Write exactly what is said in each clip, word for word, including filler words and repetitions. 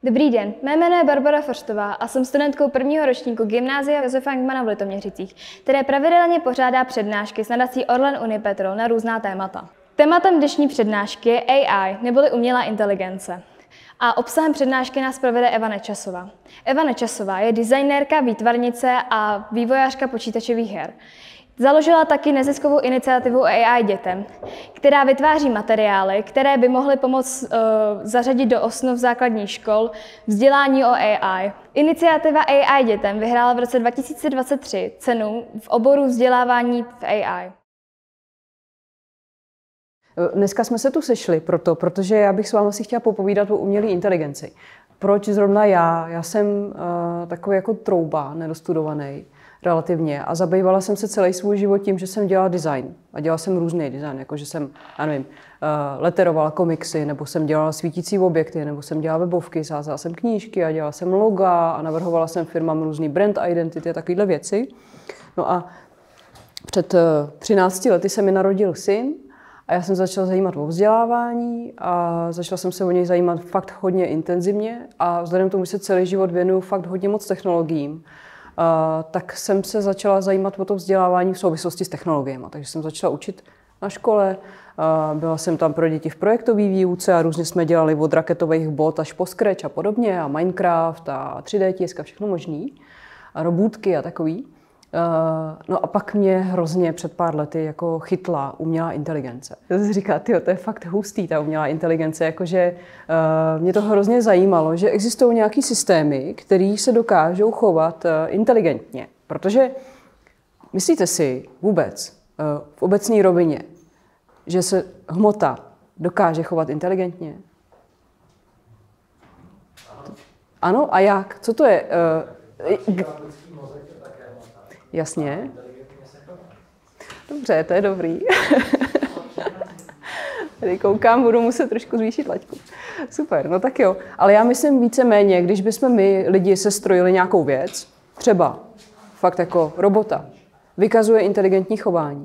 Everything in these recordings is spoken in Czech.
Dobrý den, mé jméno je Barbara Forstová a jsem studentkou prvního ročníku Gymnázia Josefa Henkmana v Litoměřicích, které pravidelně pořádá přednášky s nadací Orlen Unipetrol na různá témata. Tématem dnešní přednášky je A I, neboli umělá inteligence. A obsahem přednášky nás provede Eva Nečasová. Eva Nečasová je designérka, výtvarnice a vývojářka počítačových her. Založila taky neziskovou iniciativu A I dětem, která vytváří materiály, které by mohly pomoct uh, zařadit do osnov základních škol vzdělání o A I. Iniciativa A I dětem vyhrála v roce dva tisíce dvacet tři cenu v oboru vzdělávání v A I. Dneska jsme se tu sešli proto, protože já bych s vámi si chtěla popovídat o umělé inteligenci. Proč zrovna já? Já jsem uh, takový jako trouba, nedostudovaný relativně a zabývala jsem se celý svůj život tím, že jsem dělala design. A dělala jsem různý design, jako že jsem, já nevím, uh, leterovala komiksy, nebo jsem dělala svítící objekty, nebo jsem dělala webovky, sázela jsem knížky a dělala jsem loga a navrhovala jsem firmám různý brand identity a takovéhle věci. No a před uh, třinácti lety se mi narodil syn a já jsem začala zajímat o vzdělávání a začala jsem se o něj zajímat fakt hodně intenzivně a vzhledem k tomu, že se celý život věnuju fakt hodně moc technologiím, Uh, tak jsem se začala zajímat o to vzdělávání v souvislosti s technologiemi. Takže jsem začala učit na škole, uh, byla jsem tam pro děti v projektové výuce a různě jsme dělali od raketových bot až po Scratch a podobně a Minecraft a tři dé tisk a všechno možný a robůtky a takový. Uh, no a pak mě hrozně před pár lety jako chytla umělá inteligence. Já jsem si říkala, tyjo, to je fakt hustý, ta umělá inteligence, jakože uh, mě to hrozně zajímalo, že existují nějaký systémy, které se dokážou chovat uh, inteligentně. Protože myslíte si vůbec uh, v obecné rovině, že se hmota dokáže chovat inteligentně? Ano, a jak? Co to je? Uh, Jasně. Dobře, to je dobrý. Tady koukám, budu muset trošku zvýšit laťku. Super, no tak jo. Ale já myslím víceméně, když bychom my lidi sestrojili nějakou věc, třeba fakt jako robota, vykazuje inteligentní chování.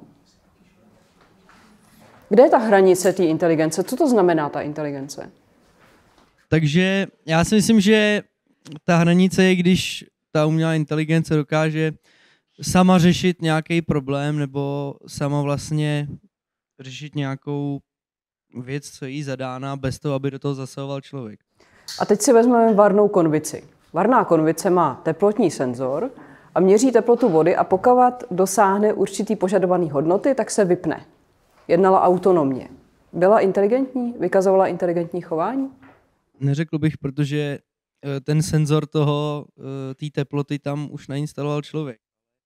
Kde je ta hranice té inteligence? Co to znamená ta inteligence? Takže já si myslím, že ta hranice je, když ta umělá inteligence dokáže sama řešit nějaký problém nebo sama vlastně řešit nějakou věc, co je jí zadána, bez toho, aby do toho zasahoval člověk. A teď si vezmeme varnou konvici. Varná konvice má teplotní senzor a měří teplotu vody a pokud dosáhne určitý požadovaný hodnoty, tak se vypne. Jednala autonomně. Byla inteligentní? Vykazovala inteligentní chování? Neřekl bych, protože ten senzor toho, té teploty tam už nainstaloval člověk.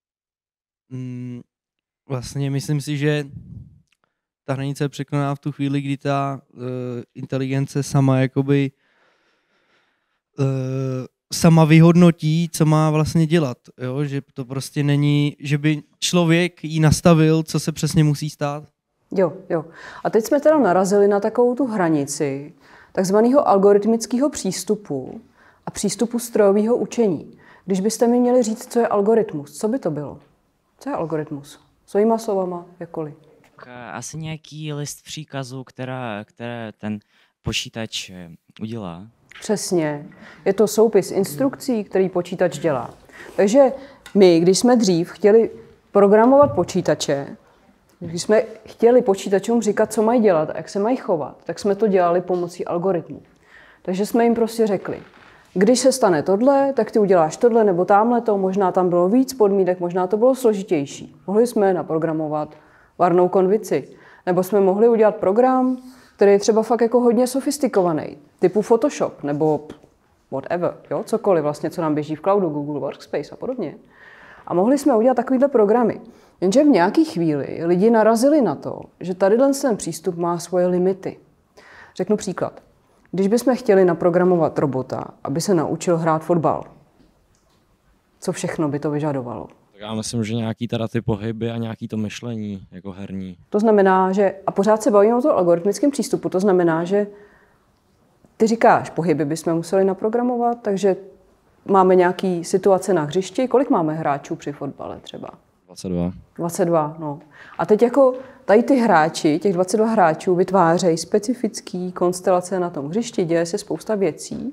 Vlastně myslím si, že ta hranice je překonaná v tu chvíli, kdy ta uh, inteligence sama jakoby uh, sama vyhodnotí, co má vlastně dělat. Jo? Že to prostě není, že by člověk jí nastavil, co se přesně musí stát. Jo, jo. A teď jsme teda narazili na takovou tu hranici takzvaného algoritmického přístupu a přístupu strojového učení. Když byste mi měli říct, co je algoritmus, co by to bylo? Co je algoritmus? Svýma slovama, jakkoliv. Asi nějaký list příkazů, která, které ten počítač udělá. Přesně. Je to soupis instrukcí, který počítač dělá. Takže my, když jsme dřív chtěli programovat počítače, když jsme chtěli počítačům říkat, co mají dělat a jak se mají chovat, tak jsme to dělali pomocí algoritmů. Takže jsme jim prostě řekli, když se stane tohle, tak ty uděláš tohle nebo támhleto, možná tam bylo víc podmínek, možná to bylo složitější. Mohli jsme naprogramovat varnou konvici, nebo jsme mohli udělat program, který je třeba fakt jako hodně sofistikovaný, typu Photoshop nebo whatever, jo? Cokoliv vlastně, co nám běží v cloudu, Google Workspace a podobně. A mohli jsme udělat takovýhle programy. Jenže v nějaké chvíli lidi narazili na to, že tady ten přístup má svoje limity. Řeknu příklad. Když bychom chtěli naprogramovat robota, aby se naučil hrát fotbal, co všechno by to vyžadovalo? Tak já myslím, že nějaký teda ty pohyby a nějaký to myšlení jako herní. To znamená, že, a pořád se bavíme o tom algoritmickém přístupu, to znamená, že ty říkáš, pohyby bychom museli naprogramovat, takže máme nějaký situace na hřišti. Kolik máme hráčů při fotbale třeba? dvacet dva. dvacet dva, no. A teď jako tady ty hráči, těch dvacet dva hráčů vytvářejí specifické konstelace na tom hřišti, děje se spousta věcí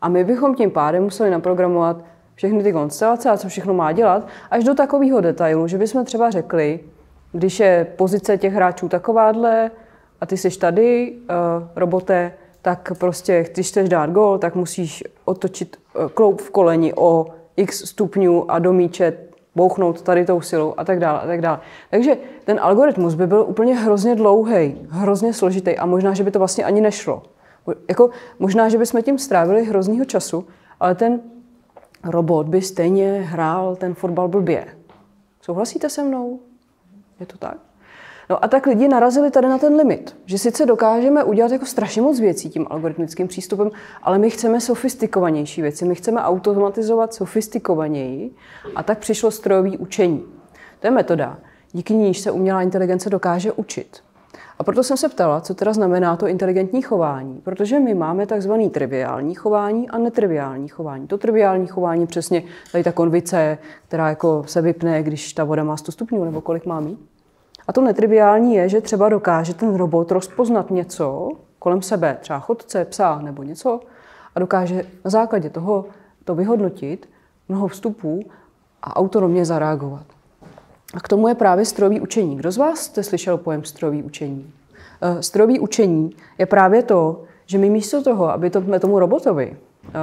A my bychom tím pádem museli naprogramovat všechny ty konstelace a co všechno má dělat, až do takového detailu, že bychom třeba řekli, když je pozice těch hráčů takováhle a ty jsi tady, uh, robote, tak prostě, když chceš dát gól, tak musíš otočit uh, kloup v koleni o x stupňů a do míče bouchnout tady tou silou a tak dále a tak dále. Takže ten algoritmus by byl úplně hrozně dlouhý, hrozně složitý a možná, že by to vlastně ani nešlo. Jako, možná, že bychom tím strávili hroznýho času, ale ten robot by stejně hrál ten fotbal blbě. Souhlasíte se mnou? Je to tak? No a tak lidi narazili tady na ten limit, že sice dokážeme udělat jako strašně moc věcí tím algoritmickým přístupem, ale my chceme sofistikovanější věci, my chceme automatizovat sofistikovaněji a tak přišlo strojové učení. To je metoda, díky níž se umělá inteligence dokáže učit. A proto jsem se ptala, co teda znamená to inteligentní chování, protože my máme takzvaný triviální chování a netriviální chování. To triviální chování přesně tady ta konvice, která jako se vypne, když ta voda má sto stupňů nebo kolik má mít. A to netriviální je, že třeba dokáže ten robot rozpoznat něco kolem sebe, třeba chodce, psa nebo něco, a dokáže na základě toho to vyhodnotit, mnoho vstupů a autonomně zareagovat. A k tomu je právě strojové učení. Kdo z vás jste slyšel pojem strojové učení? Strojové učení je právě to, že my místo toho, aby to, tomu robotovi,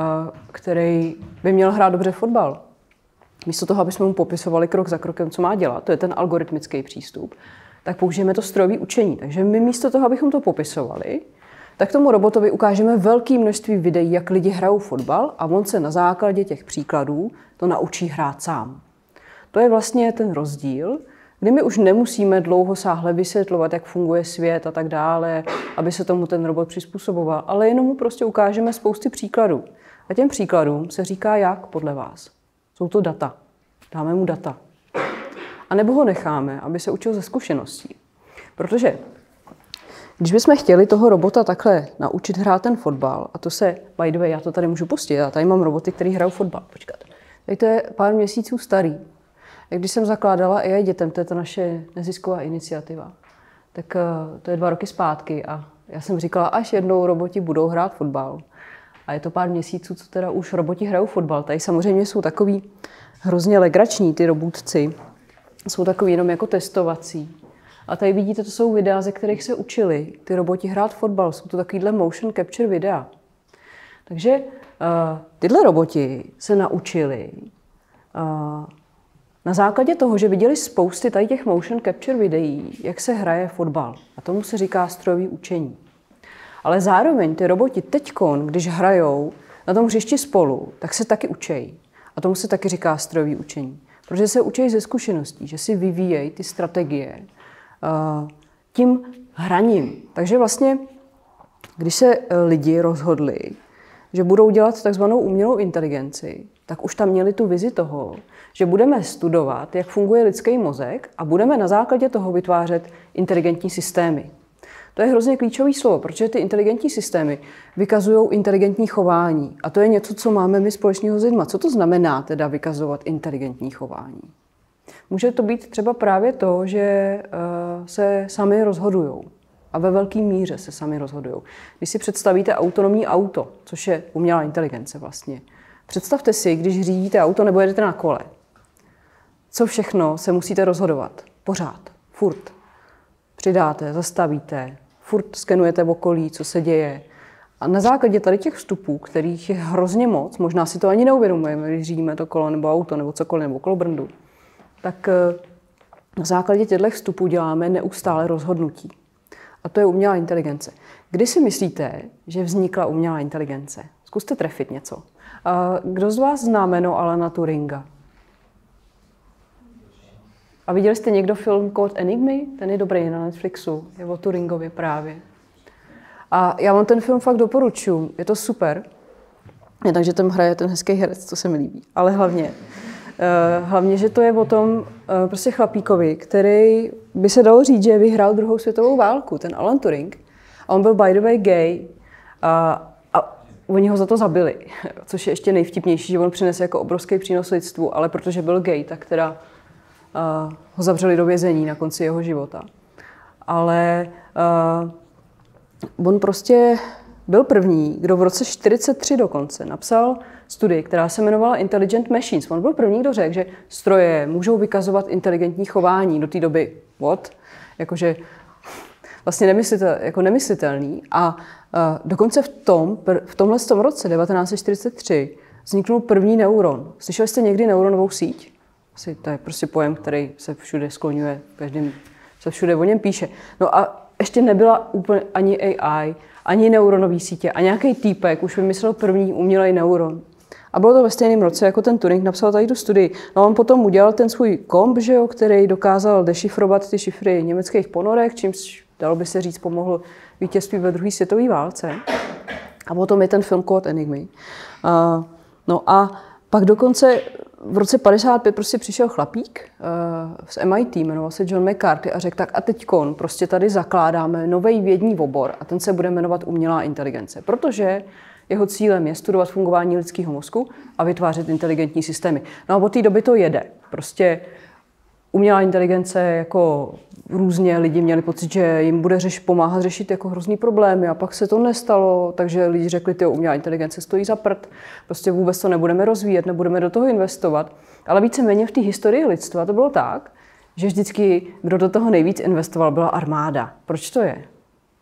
který by měl hrát dobře fotbal, místo toho, aby jsme mu popisovali krok za krokem, co má dělat, to je ten algoritmický přístup, tak použijeme to strojové učení. Takže my místo toho, abychom to popisovali, tak tomu robotovi ukážeme velké množství videí, jak lidi hrajou fotbal a on se na základě těch příkladů to naučí hrát sám. To je vlastně ten rozdíl, kdy my už nemusíme dlouhosáhle vysvětlovat, jak funguje svět a tak dále, aby se tomu ten robot přizpůsoboval, ale jenom mu prostě ukážeme spousty příkladů. A těm příkladům se říká jak podle vás? Jsou to data. Dáme mu data. A nebo ho necháme, aby se učil ze zkušeností. Protože když bychom chtěli toho robota takhle naučit hrát ten fotbal, a to se, by the way, já to tady můžu pustit, já tady mám roboty, který hrajou fotbal. Počkat. Tady to je pár měsíců starý. Když jsem zakládala A I dětem, to je ta naše nezisková iniciativa, tak to je dva roky zpátky a já jsem říkala, až jednou roboti budou hrát fotbal. A je to pár měsíců, co teda už roboti hrajou fotbal. Tady samozřejmě jsou takový hrozně legrační ty robotci. Jsou takový jenom jako testovací. A tady vidíte, to jsou videa, ze kterých se učili ty roboti hrát fotbal. Jsou to takovýhle motion capture videa. Takže uh, tyhle roboti se naučili uh, na základě toho, že viděli spousty tady těch motion capture videí, jak se hraje fotbal. A tomu se říká strojové učení. Ale zároveň ty roboti teďkon, když hrajou na tom hřišti spolu, tak se taky učejí. A tomu se taky říká strojové učení. Protože se učejí ze zkušeností, že si vyvíjejí ty strategie uh, tím hraním. Takže vlastně, když se lidi rozhodli, že budou dělat takzvanou umělou inteligenci, tak už tam měli tu vizi toho, že budeme studovat, jak funguje lidský mozek a budeme na základě toho vytvářet inteligentní systémy. To je hrozně klíčové slovo, protože ty inteligentní systémy vykazují inteligentní chování. A to je něco, co máme my společného s lidma. Co to znamená teda vykazovat inteligentní chování? Může to být třeba právě to, že uh, se sami rozhodujou. A ve velké míře se sami rozhodují. Když si představíte autonomní auto, což je umělá inteligence vlastně, představte si, když řídíte auto nebo jedete na kole, co všechno se musíte rozhodovat. Pořád, furt. Přidáte, zastavíte, furt skenujete v okolí, co se děje. A na základě tady těch vstupů, kterých je hrozně moc, možná si to ani neuvědomujeme, když řídíme to kolo nebo auto nebo cokoliv nebo kolobrndu, tak na základě těchto vstupů děláme neustále rozhodnutí. A to je umělá inteligence. Kdy si myslíte, že vznikla umělá inteligence? Zkuste trefit něco. Kdo z vás zná jméno Alana Turinga? A viděli jste někdo film Kód Enigmy? Ten je dobrý na Netflixu. Je o Turingovi právě. A já vám ten film fakt doporučuji. Je to super. Je takže tam hraje ten hezký herec, co se mi líbí. Ale hlavně, uh, hlavně, že to je o tom uh, prostě chlapíkovi, který by se dalo říct, že vyhrál druhou světovou válku, ten Alan Turing. A on byl by the way gay. A, a oni ho za to zabili. Což je ještě nejvtipnější, že on přinese jako obrovský přínos lidstvu, ale protože byl gay, tak teda Uh, ho zavřeli do vězení na konci jeho života. Ale uh, on prostě byl první, kdo v roce čtyřicet tři dokonce napsal studii, která se jmenovala Intelligent Machines. On byl první, kdo řekl, že stroje můžou vykazovat inteligentní chování do té doby. What? Jakože vlastně nemyslitel, jako nemyslitelný. A uh, dokonce v, tom, v tomhle tom roce devatenáct set čtyřicet tři vzniknul první neuron. Slyšeli jste někdy neuronovou síť? Asi to je prostě pojem, který se všude skloňuje, každým se všude o něm píše. No a ještě nebyla úplně ani A I, ani neuronové sítě a nějaký týpek už vymyslel první umělej neuron. A bylo to ve stejném roce, jako ten Turing napsal tady tu studii. No a on potom udělal ten svůj komp, že jo, který dokázal dešifrovat ty šifry německých ponorek, čímž, dalo by se říct, pomohl vítězství ve druhé světové válce. A potom je ten film Code Enigmy. Uh, no a pak dokonce v roce padesát pět prostě přišel chlapík uh, z M I T, jmenoval se John McCarthy a řekl, tak a teďkon prostě tady zakládáme nový vědní obor a ten se bude jmenovat umělá inteligence, protože jeho cílem je studovat fungování lidského mozku a vytvářet inteligentní systémy. No a od té doby to jede. Prostě umělá inteligence jako různě lidi měli pocit, že jim bude řeš, pomáhat řešit jako hrozný problémy a pak se to nestalo, takže lidi řekli, že umělá inteligence stojí za prd, prostě vůbec to nebudeme rozvíjet, nebudeme do toho investovat. Ale víceméně v té historii lidstva to bylo tak, že vždycky, kdo do toho nejvíc investoval, byla armáda. Proč to je?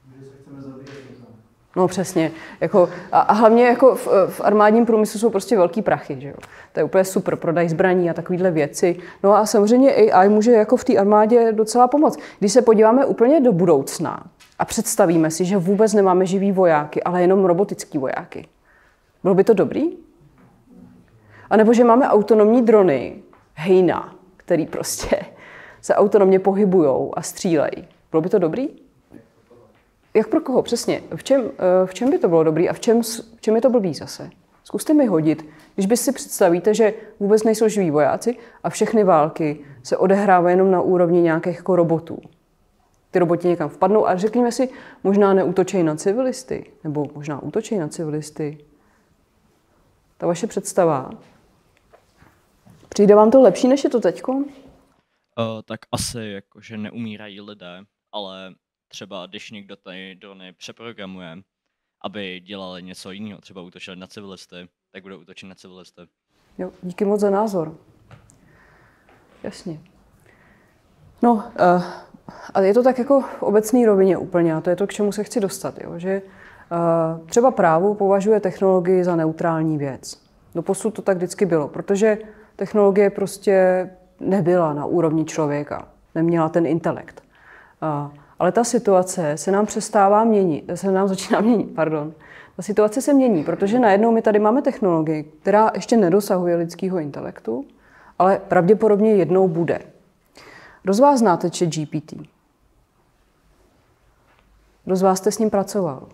No přesně. Jako, a, a hlavně jako v, v armádním průmyslu jsou prostě velký prachy. Že jo? To je úplně super, prodaj zbraní a takovéhle věci. No a samozřejmě A I může jako v té armádě docela pomoct. Když se podíváme úplně do budoucna a představíme si, že vůbec nemáme živý vojáky, ale jenom robotický vojáky. Bylo by to dobrý? A nebo že máme autonomní drony, hejna, který prostě se autonomně pohybujou a střílejí. Bylo by to dobrý? Jak pro koho? Přesně. V čem, v čem by to bylo dobrý a v čem, v čem je to blbý zase? Zkuste mi hodit, když by si představíte, že vůbec nejsou živí vojáci a všechny války se odehrávají jenom na úrovni nějakých jako robotů. Ty roboti někam vpadnou a řekněme si, možná neútočí na civilisty, nebo možná útočí na civilisty. Ta vaše představa. Přijde vám to lepší, než je to teďko? Uh, tak asi jako, že neumírají lidé, ale třeba když někdo tady drony přeprogramuje, aby dělali něco jiného, třeba útočili na civilisty, tak budou útočit na civilisty. Jo, díky moc za názor. Jasně. No, uh, a je to tak jako v obecné rovině úplně, a to je to, k čemu se chci dostat, jo? Že uh, třeba právo považuje technologii za neutrální věc. Doposud to tak vždycky bylo, protože technologie prostě nebyla na úrovni člověka, neměla ten intelekt. Uh, Ale ta situace se nám přestává měnit, se nám začíná měnit, pardon. Ta situace se mění, protože najednou my tady máme technologii, která ještě nedosahuje lidského intelektu, ale pravděpodobně jednou bude. Kdo z vás znáte ChatGPT? Kdo z vás jste s ním pracoval?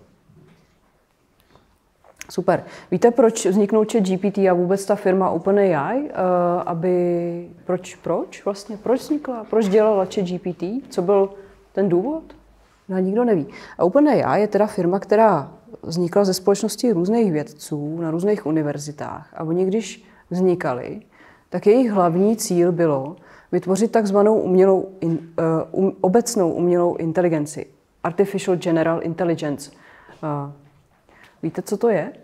Super. Víte, proč vzniknul ChatGPT a vůbec ta firma OpenAI? Uh, aby... Proč, proč vlastně? Proč vznikla? Proč dělala ChatGPT? Co byl ten důvod? No, nikdo neví. A OpenAI je teda firma, která vznikla ze společnosti různých vědců na různých univerzitách. A oni, když vznikali, tak jejich hlavní cíl bylo vytvořit takzvanou umělou, uh, um, obecnou umělou inteligenci. Artificial General Intelligence. Uh, víte, co to je?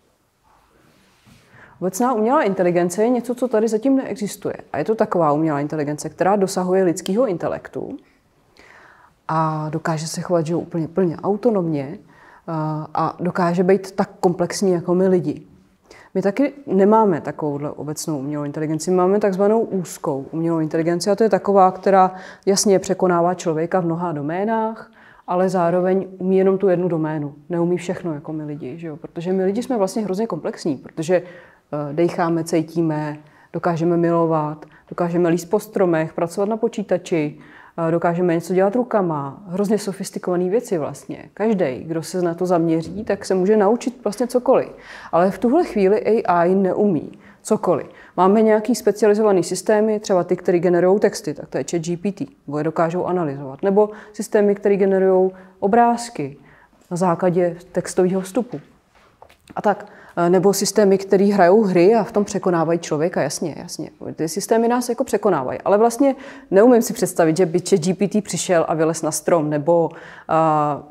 Obecná umělá inteligence je něco, co tady zatím neexistuje. A je to taková umělá inteligence, která dosahuje lidského intelektu a dokáže se chovat, že úplně plně autonomně a dokáže být tak komplexní jako my lidi. My taky nemáme takovouhle obecnou umělou inteligenci, my máme takzvanou úzkou umělou inteligenci a to je taková, která jasně překonává člověka v mnoha doménách, ale zároveň umí jenom tu jednu doménu. Neumí všechno jako my lidi, že jo? Protože my lidi jsme vlastně hrozně komplexní, protože dejcháme, cítíme, dokážeme milovat, dokážeme líst po stromech, pracovat na počítači, dokážeme něco dělat rukama, hrozně sofistikované věci vlastně. Každý, kdo se na to zaměří, tak se může naučit vlastně cokoliv. Ale v tuhle chvíli A I neumí cokoliv. Máme nějaký specializovaný systémy, třeba ty, které generují texty, tak to je ChatGPT, nebo je dokážou analyzovat. Nebo systémy, které generují obrázky na základě textového vstupu. A tak. Nebo systémy, které hrajou hry a v tom překonávají člověka, jasně, jasně. Ty systémy nás jako překonávají. Ale vlastně neumím si představit, že by ChatGPT přišel a vylez na strom, nebo uh,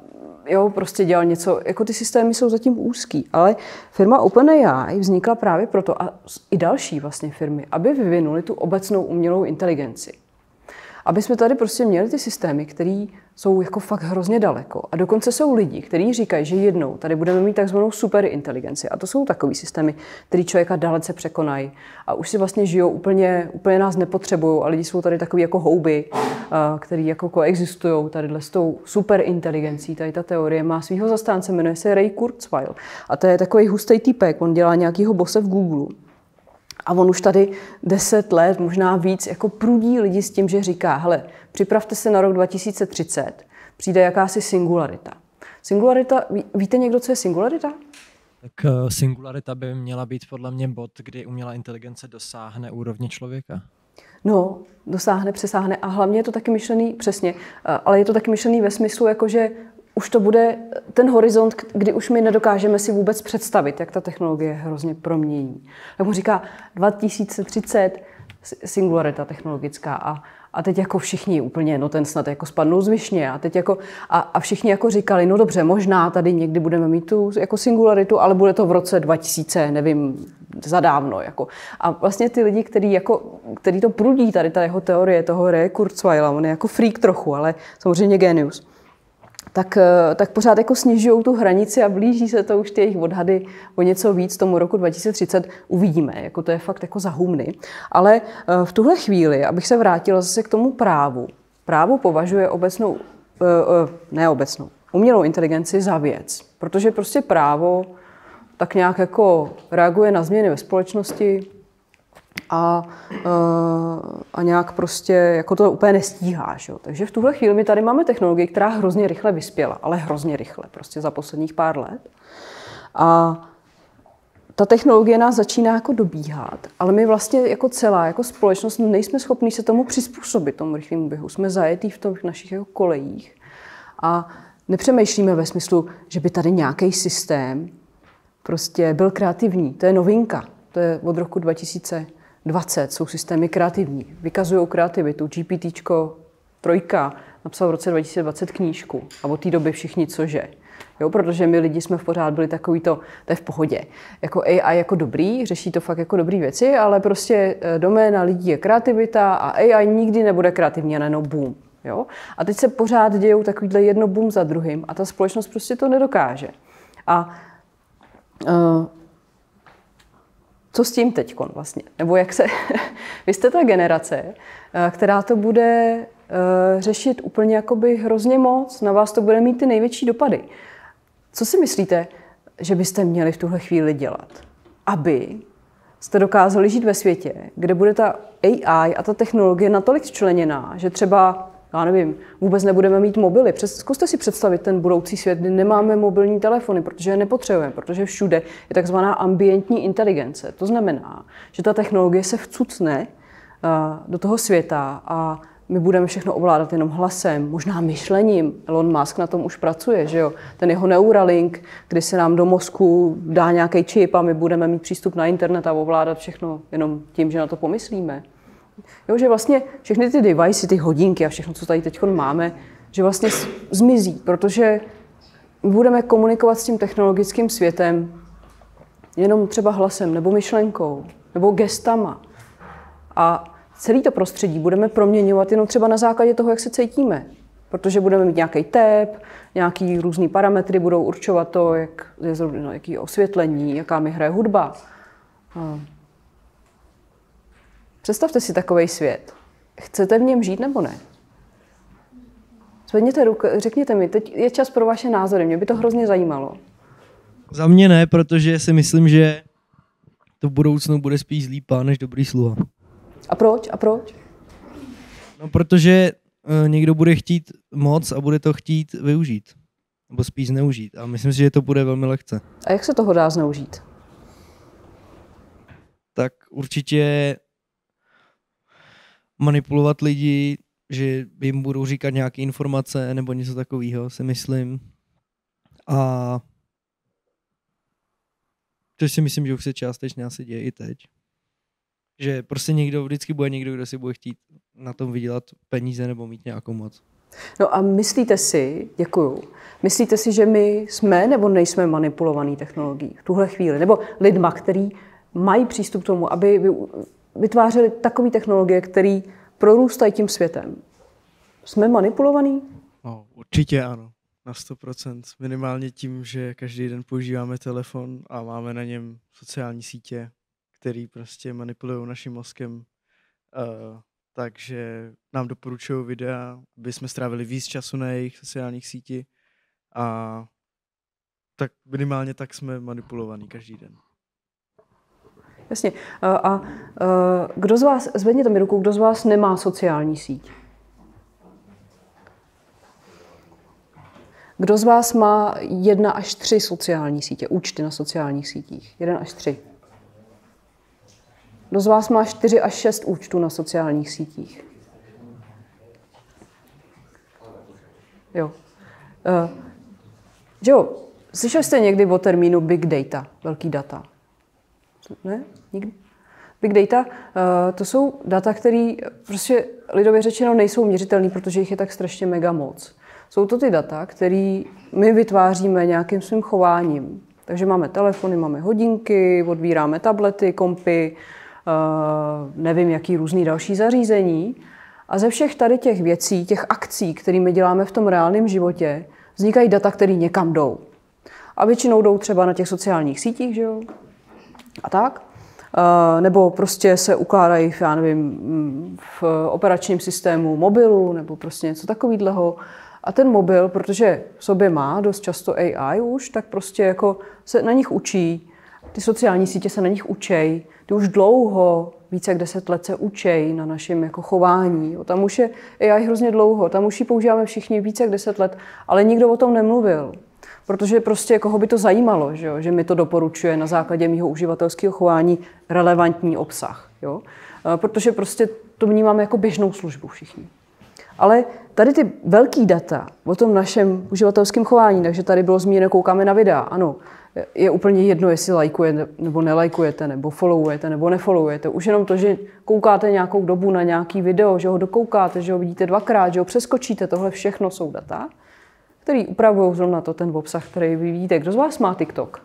jo, prostě dělal něco, jako ty systémy jsou zatím úzký, ale firma OpenAI vznikla právě proto, a i další vlastně firmy, aby vyvinuli tu obecnou umělou inteligenci. Aby jsme tady prostě měli ty systémy, které jsou jako fakt hrozně daleko. A dokonce jsou lidi, kteří říkají, že jednou tady budeme mít takzvanou superinteligenci. A to jsou takový systémy, které člověka dalece překonají. A už si vlastně žijou úplně, úplně nás nepotřebují. A lidi jsou tady takový jako houby, který jako koexistují tady s tou superinteligencí. Tady ta teorie má svého zastánce, jmenuje se Ray Kurzweil. A to je takový hustý týpek, on dělá nějakýho bose v Google. A on už tady deset let, možná víc, jako prudí lidi s tím, že říká, hele, připravte se na rok dva tisíce třicet, přijde jakási singularita. Singularita, víte někdo, co je singularita? Tak uh, singularita by měla být podle mě bod, kdy umělá inteligence dosáhne úrovně člověka. No, dosáhne, přesáhne a hlavně je to taky myšlený, přesně, ale je to taky myšlený ve smyslu, jakože už to bude ten horizont, kdy už my nedokážeme si vůbec představit, jak ta technologie hrozně promění. Tak mu říká dva tisíce třicet singularita technologická a, a teď jako všichni úplně, no ten snad jako spadnou z višně a teď jako a, a všichni jako říkali, no dobře, možná tady někdy budeme mít tu jako singularitu, ale bude to v roce dva tisíce, nevím, zadávno jako. A vlastně ty lidi, kteří jako, který to prudí tady ta jeho teorie toho Ray Kurzweila, on je jako freak trochu, ale samozřejmě genius. Tak, tak pořád jako snižují tu hranici a blíží se to už ty jejich odhady o něco víc tomu roku dva tisíce třicet. Uvidíme, jako to je fakt jako za humny. Ale v tuhle chvíli, abych se vrátila zase k tomu právu, právo považuje obecnou, ne obecnou, umělou inteligenci za věc. Protože prostě právo tak nějak jako reaguje na změny ve společnosti a, a nějak prostě jako to úplně nestíhá. Že? Takže v tuhle chvíli my tady máme technologii, která hrozně rychle vyspěla, ale hrozně rychle, prostě za posledních pár let. A ta technologie nás začíná jako dobíhat, ale my vlastně jako celá, jako společnost nejsme schopni se tomu přizpůsobit, tomu rychlému běhu. Jsme zajetí v těch našich jako kolejích a nepřemýšlíme ve smyslu, že by tady nějaký systém prostě byl kreativní. To je novinka. To je od roku dva tisíce dvacet. Jsou systémy kreativní. Vykazují kreativitu. GPTčko trojka napsal v roce dva tisíce dvacet knížku. A od té doby všichni cože. Jo, protože my lidi jsme v pořád byli takový to, to je v pohodě. Jako A I jako dobrý, řeší to fakt jako dobrý věci, ale prostě doména lidí je kreativita a A I nikdy nebude kreativní a najednou boom. Jo? A teď se pořád dějou takovýhle jedno boom za druhým a ta společnost prostě to nedokáže. A uh, co s tím teďkon vlastně? Nebo jak se... Vy jste ta generace, která to bude uh, řešit úplně jakoby hrozně moc, na vás to bude mít ty největší dopady. Co si myslíte, že byste měli v tuhle chvíli dělat? Aby jste dokázali žít ve světě, kde bude ta A I a ta technologie natolik včleněná, že třeba, já nevím, vůbec nebudeme mít mobily. Zkuste si představit ten budoucí svět, kdy nemáme mobilní telefony, protože je nepotřebujeme, protože všude je takzvaná ambientní inteligence. To znamená, že ta technologie se vcucne do toho světa a my budeme všechno ovládat jenom hlasem, možná myšlením. Elon Musk na tom už pracuje, že jo? Ten jeho Neuralink, kdy se nám do mozku dá nějaký čip a my budeme mít přístup na internet a ovládat všechno jenom tím, že na to pomyslíme. Jo, že vlastně všechny ty device, ty hodinky a všechno, co tady teď máme, že vlastně zmizí, protože my budeme komunikovat s tím technologickým světem jenom třeba hlasem, nebo myšlenkou, nebo gestama. A celé to prostředí budeme proměňovat jenom třeba na základě toho, jak se cítíme. Protože budeme mít nějaký tep, nějaký různý parametry budou určovat to, jak je zrovna, jaký osvětlení, jaká mi hraje hudba. Představte si takovej svět. Chcete v něm žít nebo ne? Zvedněte ruku, řekněte mi, teď je čas pro vaše názory, mě by to hrozně zajímalo. Za mě ne, protože si myslím, že to v budoucnu bude spíš zlý pán než dobrý sluha. A proč? A proč? No, protože uh, někdo bude chtít moc a bude to chtít využít. Nebo spíš zneužít. A myslím si, že to bude velmi lehce. A jak se toho dá zneužít? Tak určitě manipulovat lidi, že jim budou říkat nějaké informace nebo něco takového, si myslím. A to si myslím, že už se částečně asi děje i teď. Že prostě někdo, vždycky bude někdo, kdo si bude chtít na tom vydělat peníze nebo mít nějakou moc. No a myslíte si, děkuju, myslíte si, že my jsme nebo nejsme manipulovaný technologií v tuhle chvíli? Nebo lidma, který mají přístup k tomu, aby vytvářeli takové technologie, které prorůstají tím světem? Jsme manipulovaný? No, určitě ano, na sto procent. Minimálně tím, že každý den používáme telefon a máme na něm sociální sítě, které prostě manipulují naším mozkem. Uh, takže nám doporučují videa, aby jsme strávili víc času na jejich sociálních sítích a tak minimálně tak jsme manipulovaní každý den. Jasně. A, a kdo z vás, zvedněte mi ruku, kdo z vás nemá sociální síť? Kdo z vás má jedna až tři sociální sítě, účty na sociálních sítích? Jeden až tři. Kdo z vás má čtyři až šest účtů na sociálních sítích? Jo. Uh, jo, slyšeli jste někdy o termínu big data, velký data? Ne? Nikdy? Big data, uh, to jsou data, které prostě lidově řečeno nejsou měřitelné, protože jich je tak strašně mega moc. Jsou to ty data, které my vytváříme nějakým svým chováním. Takže máme telefony, máme hodinky, odbíráme tablety, kompy, uh, nevím, jaký různý další zařízení. A ze všech tady těch věcí, těch akcí, které my děláme v tom reálném životě, vznikají data, které někam jdou. A většinou jdou třeba na těch sociálních sítích, že jo? A tak. Uh, nebo prostě se ukládají v, já nevím, v operačním systému mobilu, nebo prostě něco takového. A ten mobil, protože v sobě má dost často A I už, tak prostě jako se na nich učí, ty sociální sítě se na nich učej, ty už dlouho, více jak deset let se učej na našem jako chování. Tam už je A I hrozně dlouho, tam už ji používáme všichni více jak deset let, ale nikdo o tom nemluvil. Protože prostě koho by to zajímalo, že, jo? Že mi to doporučuje na základě mého uživatelského chování relevantní obsah. Jo? Protože prostě to vnímáme jako běžnou službu všichni. Ale tady ty velký data o tom našem uživatelském chování, takže tady bylo zmíněno, koukáme na videa, ano, je úplně jedno, jestli lajkujete nebo nelajkujete, nebo followujete nebo nefollowujete. Už jenom to, že koukáte nějakou dobu na nějaký video, že ho dokoukáte, že ho vidíte dvakrát, že ho přeskočíte, tohle všechno jsou data, které upravují zrovna to ten obsah, který vy vidíte. Kdo z vás má TikTok?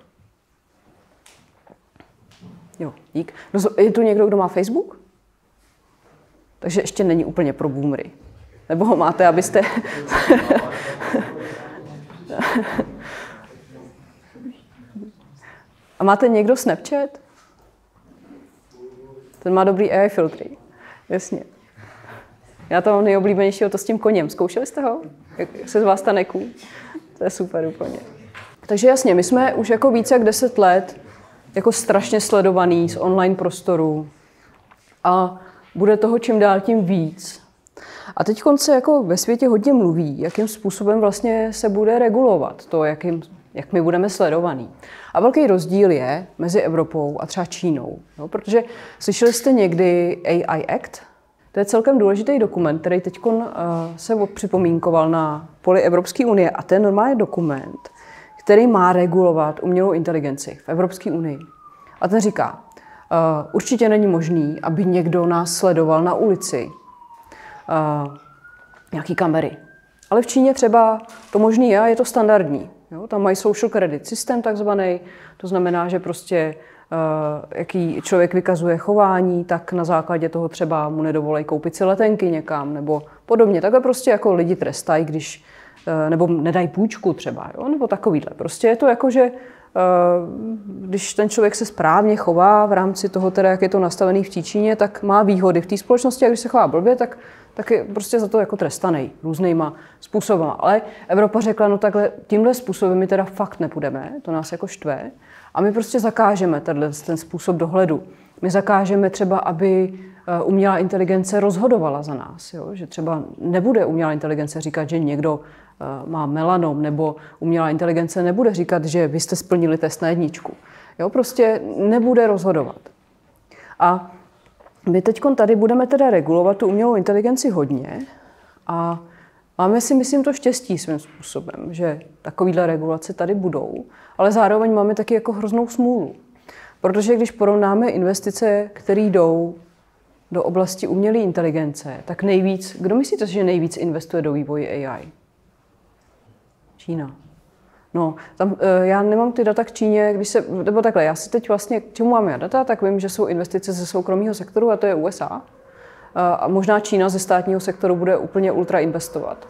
Jo, dík. Je tu někdo, kdo má Facebook? Takže ještě není úplně pro boomery. Nebo ho máte, abyste... A máte někdo Snapchat? Ten má dobrý A I filtry. Jasně. Já to mám nejoblíbenějšího, to s tím koněm. Zkoušeli jste ho? Jak se z vás stane kůň? To je super úplně. Takže jasně, my jsme už jako více jak deset let jako strašně sledovaný z online prostoru a bude toho čím dál tím víc. A teď se jako ve světě hodně mluví, jakým způsobem vlastně se bude regulovat to, jakým, jak my budeme sledovaný. A velký rozdíl je mezi Evropou a třeba Čínou. No, protože slyšeli jste někdy A I Act? To je celkem důležitý dokument, který teď uh, se připomínkoval na poli Evropské unie. A to je normální dokument, který má regulovat umělou inteligenci v Evropské unii. A ten říká, uh, určitě není možný, aby někdo nás sledoval na ulici. Uh, nějaký kamery. Ale v Číně třeba to možný je a je to standardní. Jo? Tam mají social credit systém takzvaný, to znamená, že prostě uh, jaký člověk vykazuje chování, tak na základě toho třeba mu nedovolej koupit si letenky někam nebo podobně. Takhle prostě jako lidi trestají, když, uh, nebo nedají půjčku třeba, jo? Nebo takovýhle. Prostě je to jako, že když ten člověk se správně chová v rámci toho, teda, jak je to nastavený v Číně, tak má výhody v té společnosti a když se chová blbě, tak, tak je prostě za to jako trestaný různýma způsoby. Ale Evropa řekla, no takhle, tímhle způsobem my teda fakt nepůjdeme, to nás jako štve a my prostě zakážeme tenhle, ten způsob dohledu. My zakážeme třeba, aby umělá inteligence rozhodovala za nás, jo? Že třeba nebude umělá inteligence říkat, že někdo má melanom, nebo umělá inteligence nebude říkat, že vy jste splnili test na jedničku. Jo, prostě nebude rozhodovat. A my teď tady budeme teda regulovat tu umělou inteligenci hodně a máme si, myslím, to štěstí svým způsobem, že takovýhle regulace tady budou, ale zároveň máme taky jako hroznou smůlu. Protože když porovnáme investice, které jdou do oblasti umělé inteligence, tak nejvíc, kdo myslíte, že nejvíc investuje do vývoje A I? Čína. No, tam, já nemám ty data k Číně, když se, nebo takhle, já si teď vlastně, k čemu mám já data, tak vím, že jsou investice ze soukromého sektoru a to je U S A. A možná Čína ze státního sektoru bude úplně ultra investovat.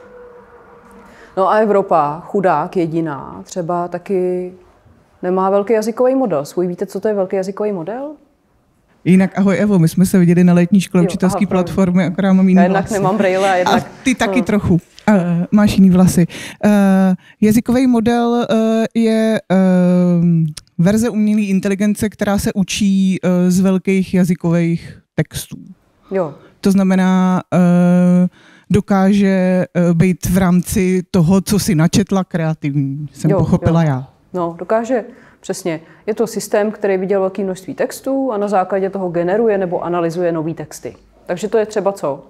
No a Evropa, chudák jediná, třeba taky nemá velký jazykový model. Svůj víte, co to je velký jazykový model? Jinak ahoj Evo, my jsme se viděli na letní škole učitelské platformy, akorát mám jiný já jednak vlasy. nemám brejle a jednak... A ty taky no. trochu. Uh, máš jiný vlasy. Uh, jazykový model uh, je uh, verze umělé inteligence, která se učí uh, z velkých jazykových textů. Jo. To znamená, uh, dokáže uh, být v rámci toho, co si načetla, kreativní. Jsem jo, pochopila jo. já. No, dokáže, přesně. Je to systém, který viděl velké množství textů a na základě toho generuje nebo analyzuje nový texty. Takže to je třeba co?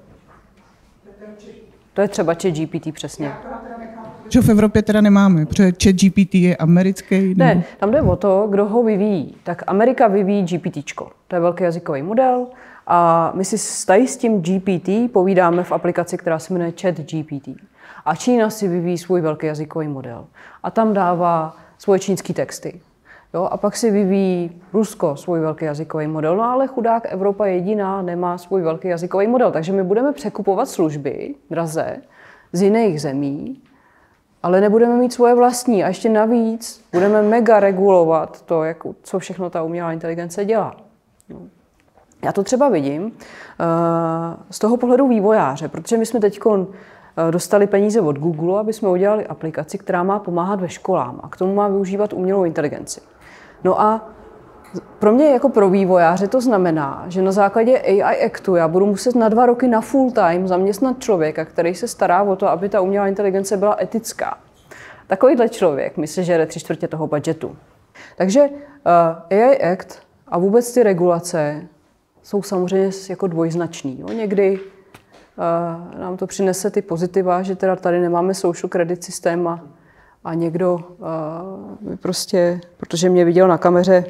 To je třeba ChatGPT, přesně. Že v Evropě teda nemáme, protože ChatGPT je americký. Nebo... Ne, tam jde o to, kdo ho vyvíjí. Tak Amerika vyvíjí GPTčko. To je velký jazykový model a my si tady s tím G P T povídáme v aplikaci, která se jmenuje ChatGPT. A Čína si vyvíjí svůj velký jazykový model. A tam dává svoje čínské texty. Jo, a pak si vyvíjí Rusko svůj velký jazykový model, no ale chudák Evropa jediná nemá svůj velký jazykový model. Takže my budeme překupovat služby draze z jiných zemí, ale nebudeme mít svoje vlastní. A ještě navíc budeme mega regulovat to, jak, co všechno ta umělá inteligence dělá. No. Já to třeba vidím uh, z toho pohledu vývojáře, protože my jsme teď dostali peníze od Google, aby jsme udělali aplikaci, která má pomáhat ve školám a k tomu má využívat umělou inteligenci. No a pro mě jako pro vývojáře to znamená, že na základě A I Actu já budu muset na dva roky na full time zaměstnat člověka, který se stará o to, aby ta umělá inteligence byla etická. Takovýhle člověk mi se žere tři čtvrtě toho budgetu. Takže uh, A I Act a vůbec ty regulace jsou samozřejmě jako dvojznačný. Jo? Někdy uh, nám to přinese ty pozitiva, že teda tady nemáme social credit systém a, a někdo uh, prostě, protože mě viděl na kameře,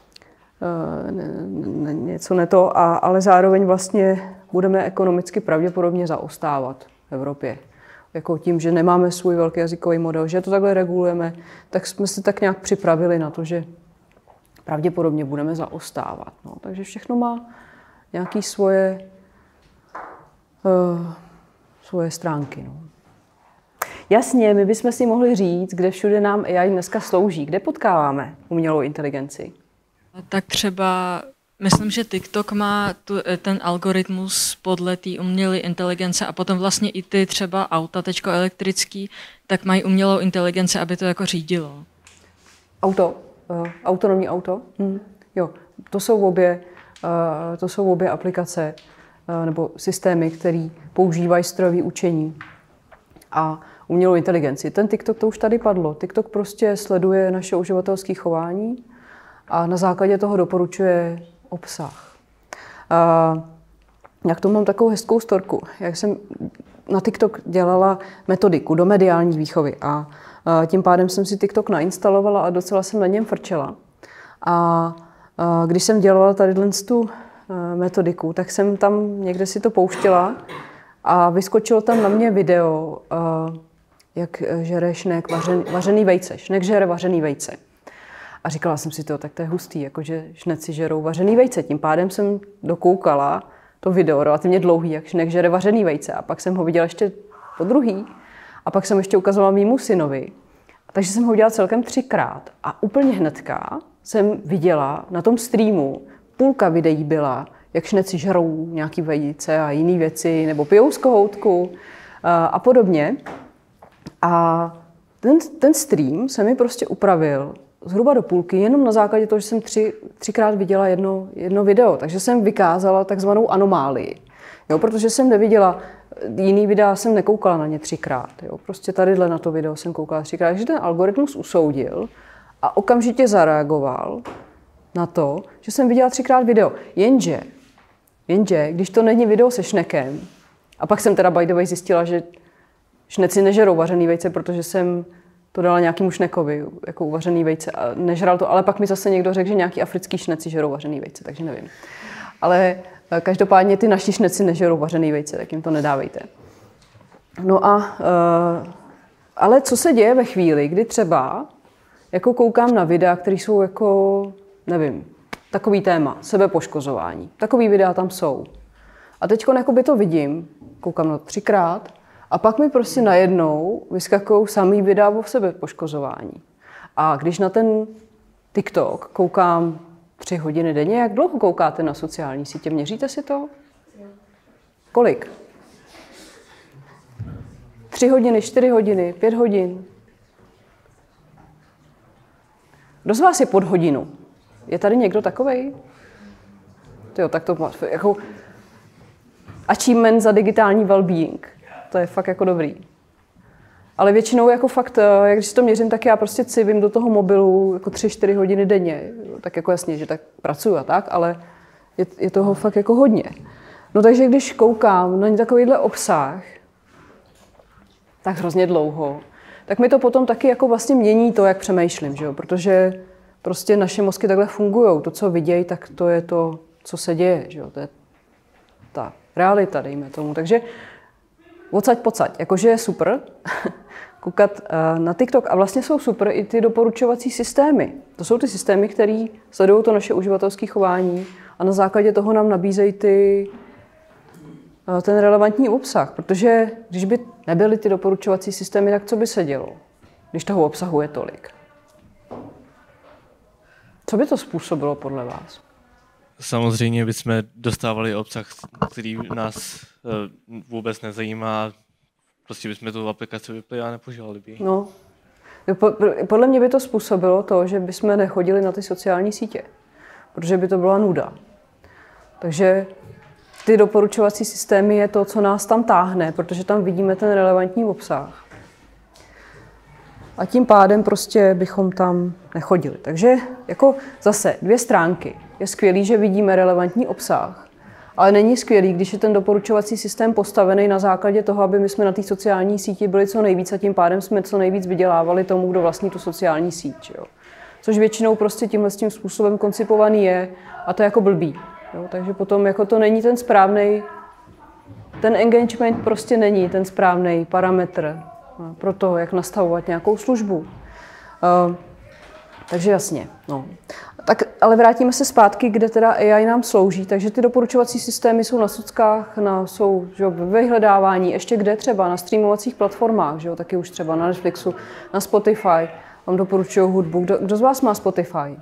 uh, ne, ne, něco ne to, a, ale zároveň vlastně budeme ekonomicky pravděpodobně zaostávat v Evropě. Jako tím, že nemáme svůj velký jazykový model, že to takhle regulujeme, tak jsme se tak nějak připravili na to, že pravděpodobně budeme zaostávat. No. Takže všechno má nějaké svoje, uh, svoje stránky. No. Jasně, my bychom si mohli říct, kde všude nám A I dneska slouží. Kde potkáváme umělou inteligenci? Tak třeba, myslím, že TikTok má tu, ten algoritmus podle té umělé inteligence a potom vlastně i ty třeba auta teďko elektrický, tak mají umělou inteligenci, aby to jako řídilo. Auto, uh, autonomní auto? Hm. Jo, to jsou obě, uh, to jsou obě aplikace uh, nebo systémy, které používají strojové učení a umělou inteligenci. Ten TikTok, to už tady padlo. TikTok prostě sleduje naše uživatelské chování a na základě toho doporučuje obsah. Uh, já k tomu mám takovou hezkou storku. Jak jsem na TikTok dělala metodiku do mediální výchovy a uh, tím pádem jsem si TikTok nainstalovala a docela jsem na něm frčela. A uh, když jsem dělala tady tu uh, metodiku, tak jsem tam někde si to pouštěla a vyskočilo tam na mě video, uh, jak žere šnek vařený, vařený vejce. Šnek žere vařený vejce. A říkala jsem si to, tak to je hustý, jakože šneci žerou vařený vejce. Tím pádem jsem dokoukala to video relativně dlouhý, jak šnek žere vařený vejce. A pak jsem ho viděla ještě po druhý. A pak jsem ještě ukazovala mému synovi. Takže jsem ho viděla celkem třikrát. A úplně hnedka jsem viděla na tom streamu, půlka videí byla, jak šneci žerou nějaký vejce a jiné věci, nebo pijou z kohoutku a, a podobně. A ten, ten stream se mi prostě upravil zhruba do půlky, jenom na základě toho, že jsem tři, třikrát viděla jedno, jedno video. Takže jsem vykázala takzvanou anomálii. Jo, protože jsem neviděla, jiný videa jsem nekoukala na ně třikrát. Jo. Prostě tadyhle na to video jsem koukala třikrát. Takže ten algoritmus usoudil a okamžitě zareagoval na to, že jsem viděla třikrát video. Jenže, jenže, když to není video se šnekem, a pak jsem teda by the way zjistila, že šneci nežerou vařený vejce, protože jsem to dala nějakému šnekovi, jako uvařený vejce a nežral to, ale pak mi zase někdo řekl, že nějaký africký šneci žerou vařený vejce, takže nevím. Ale Každopádně ty naši šneci nežerou vařený vejce, tak jim to nedávejte. No a, uh, ale co se děje ve chvíli, kdy třeba jako koukám na videa, které jsou jako, nevím, takový téma, sebepoškozování. Takový videa tam jsou. A teď by to vidím, koukám na to třikrát, a pak mi prostě najednou vyskakují samý videa o sebepoškozování. A když na ten TikTok koukám tři hodiny denně, jak dlouho koukáte na sociální sítě? Měříte si to? Kolik? Tři hodiny, čtyři hodiny, pět hodin? Kdo z vás je pod hodinu? Je tady někdo takovej? Tyjo, tak to má, jako achievement za digitální well-being. To je fakt jako dobrý. Ale většinou jako fakt, jak když si to měřím, tak já prostě civím do toho mobilu jako tři, čtyři hodiny denně. Tak jako jasně, že tak pracuju a tak, ale je, je toho fakt jako hodně. No takže když koukám na takovýhle obsah, tak hrozně dlouho, tak mi to potom taky jako vlastně mění to, jak přemýšlím, že jo? Protože prostě naše mozky takhle fungují. To, co vidějí, tak to je to, co se děje, že jo? To je ta realita, dejme tomu. Takže odsaď pocať, jakože je super koukat na TikTok a vlastně jsou super i ty doporučovací systémy. To jsou ty systémy, které sledují to naše uživatelské chování a na základě toho nám nabízejí ty, ten relevantní obsah, protože když by nebyly ty doporučovací systémy, tak co by se dělo, když toho obsahu je tolik? Co by to způsobilo podle vás? Samozřejmě bychom dostávali obsah, který nás vůbec nezajímá. Prostě bychom tu aplikaci vypli a nepoužívali by. No. Podle mě by to způsobilo to, že bychom nechodili na ty sociální sítě, protože by to byla nuda. Takže ty doporučovací systémy je to, co nás tam táhne, protože tam vidíme ten relevantní obsah. A tím pádem prostě bychom tam nechodili. Takže jako zase dvě stránky. Je skvělý, že vidíme relevantní obsah, ale není skvělý, když je ten doporučovací systém postavený na základě toho, aby my jsme na té sociální síti byli co nejvíc a tím pádem jsme co nejvíc vydělávali tomu, kdo vlastní tu sociální síť. Jo. Což většinou prostě tímhle tím způsobem koncipovaný je a to je jako blbý. Jo. Takže potom jako to není ten správný, ten engagement prostě není ten správný parametr pro to, jak nastavovat nějakou službu. Uh, takže jasně. No. Tak, ale vrátíme se zpátky, kde teda A I nám slouží. Takže ty doporučovací systémy jsou na sockách, na, jsou že, ve vyhledávání, ještě kde třeba, na streamovacích platformách, že, taky už třeba na Netflixu, na Spotify. Vám doporučují hudbu. Kdo, kdo z vás má Spotify?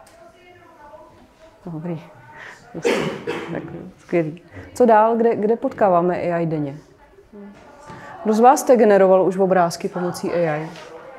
Dobrý. Tak, skvělý. Co dál? Kde, kde potkáváme A I denně? Kdo z vás jste generoval už obrázky pomocí A I?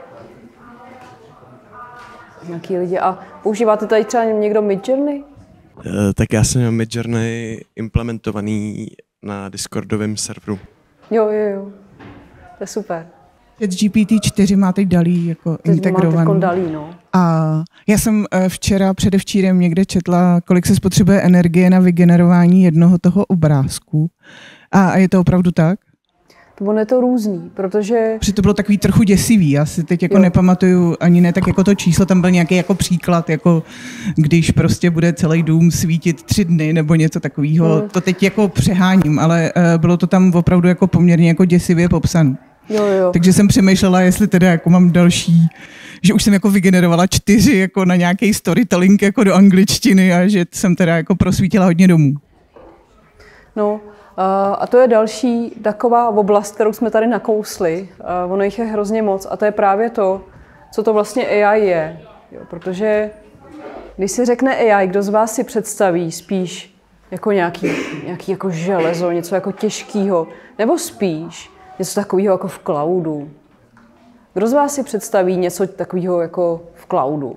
Nějaký lidi. A používáte tady třeba někdo Midjourney? Uh, tak já jsem měl Midjourney implementovaný na Discordovém serveru. Jo, jo, jo. To je super. G P T čtyři má teď Dalí jako teď integrovaný. Dalí, no. A já jsem včera, předevčírem někde četla, kolik se spotřebuje energie na vygenerování jednoho toho obrázku. A, a je to opravdu tak? Ono je to různý, protože... Protože to bylo takový trochu děsivý, já si teď jako jo. nepamatuju ani ne tak jako to číslo, tam byl nějaký jako příklad, jako když prostě bude celý dům svítit tři dny nebo něco takového, hmm. to teď jako přeháním, ale uh, bylo to tam opravdu jako poměrně jako děsivě popsané. Jo, jo. Takže jsem přemýšlela, jestli teda jako mám další, že už jsem jako vygenerovala čtyři jako na nějaký storytelling jako do angličtiny a že jsem teda jako prosvítila hodně domů. No, a to je další taková oblast, kterou jsme tady nakousli. Ono jich je hrozně moc a to je právě to, co to vlastně A I je. Jo, protože když si řekne A I, kdo z vás si představí spíš jako nějaký, nějaký jako železo, něco jako těžkého, nebo spíš něco takového jako v cloudu. Kdo z vás si představí něco takového jako v cloudu?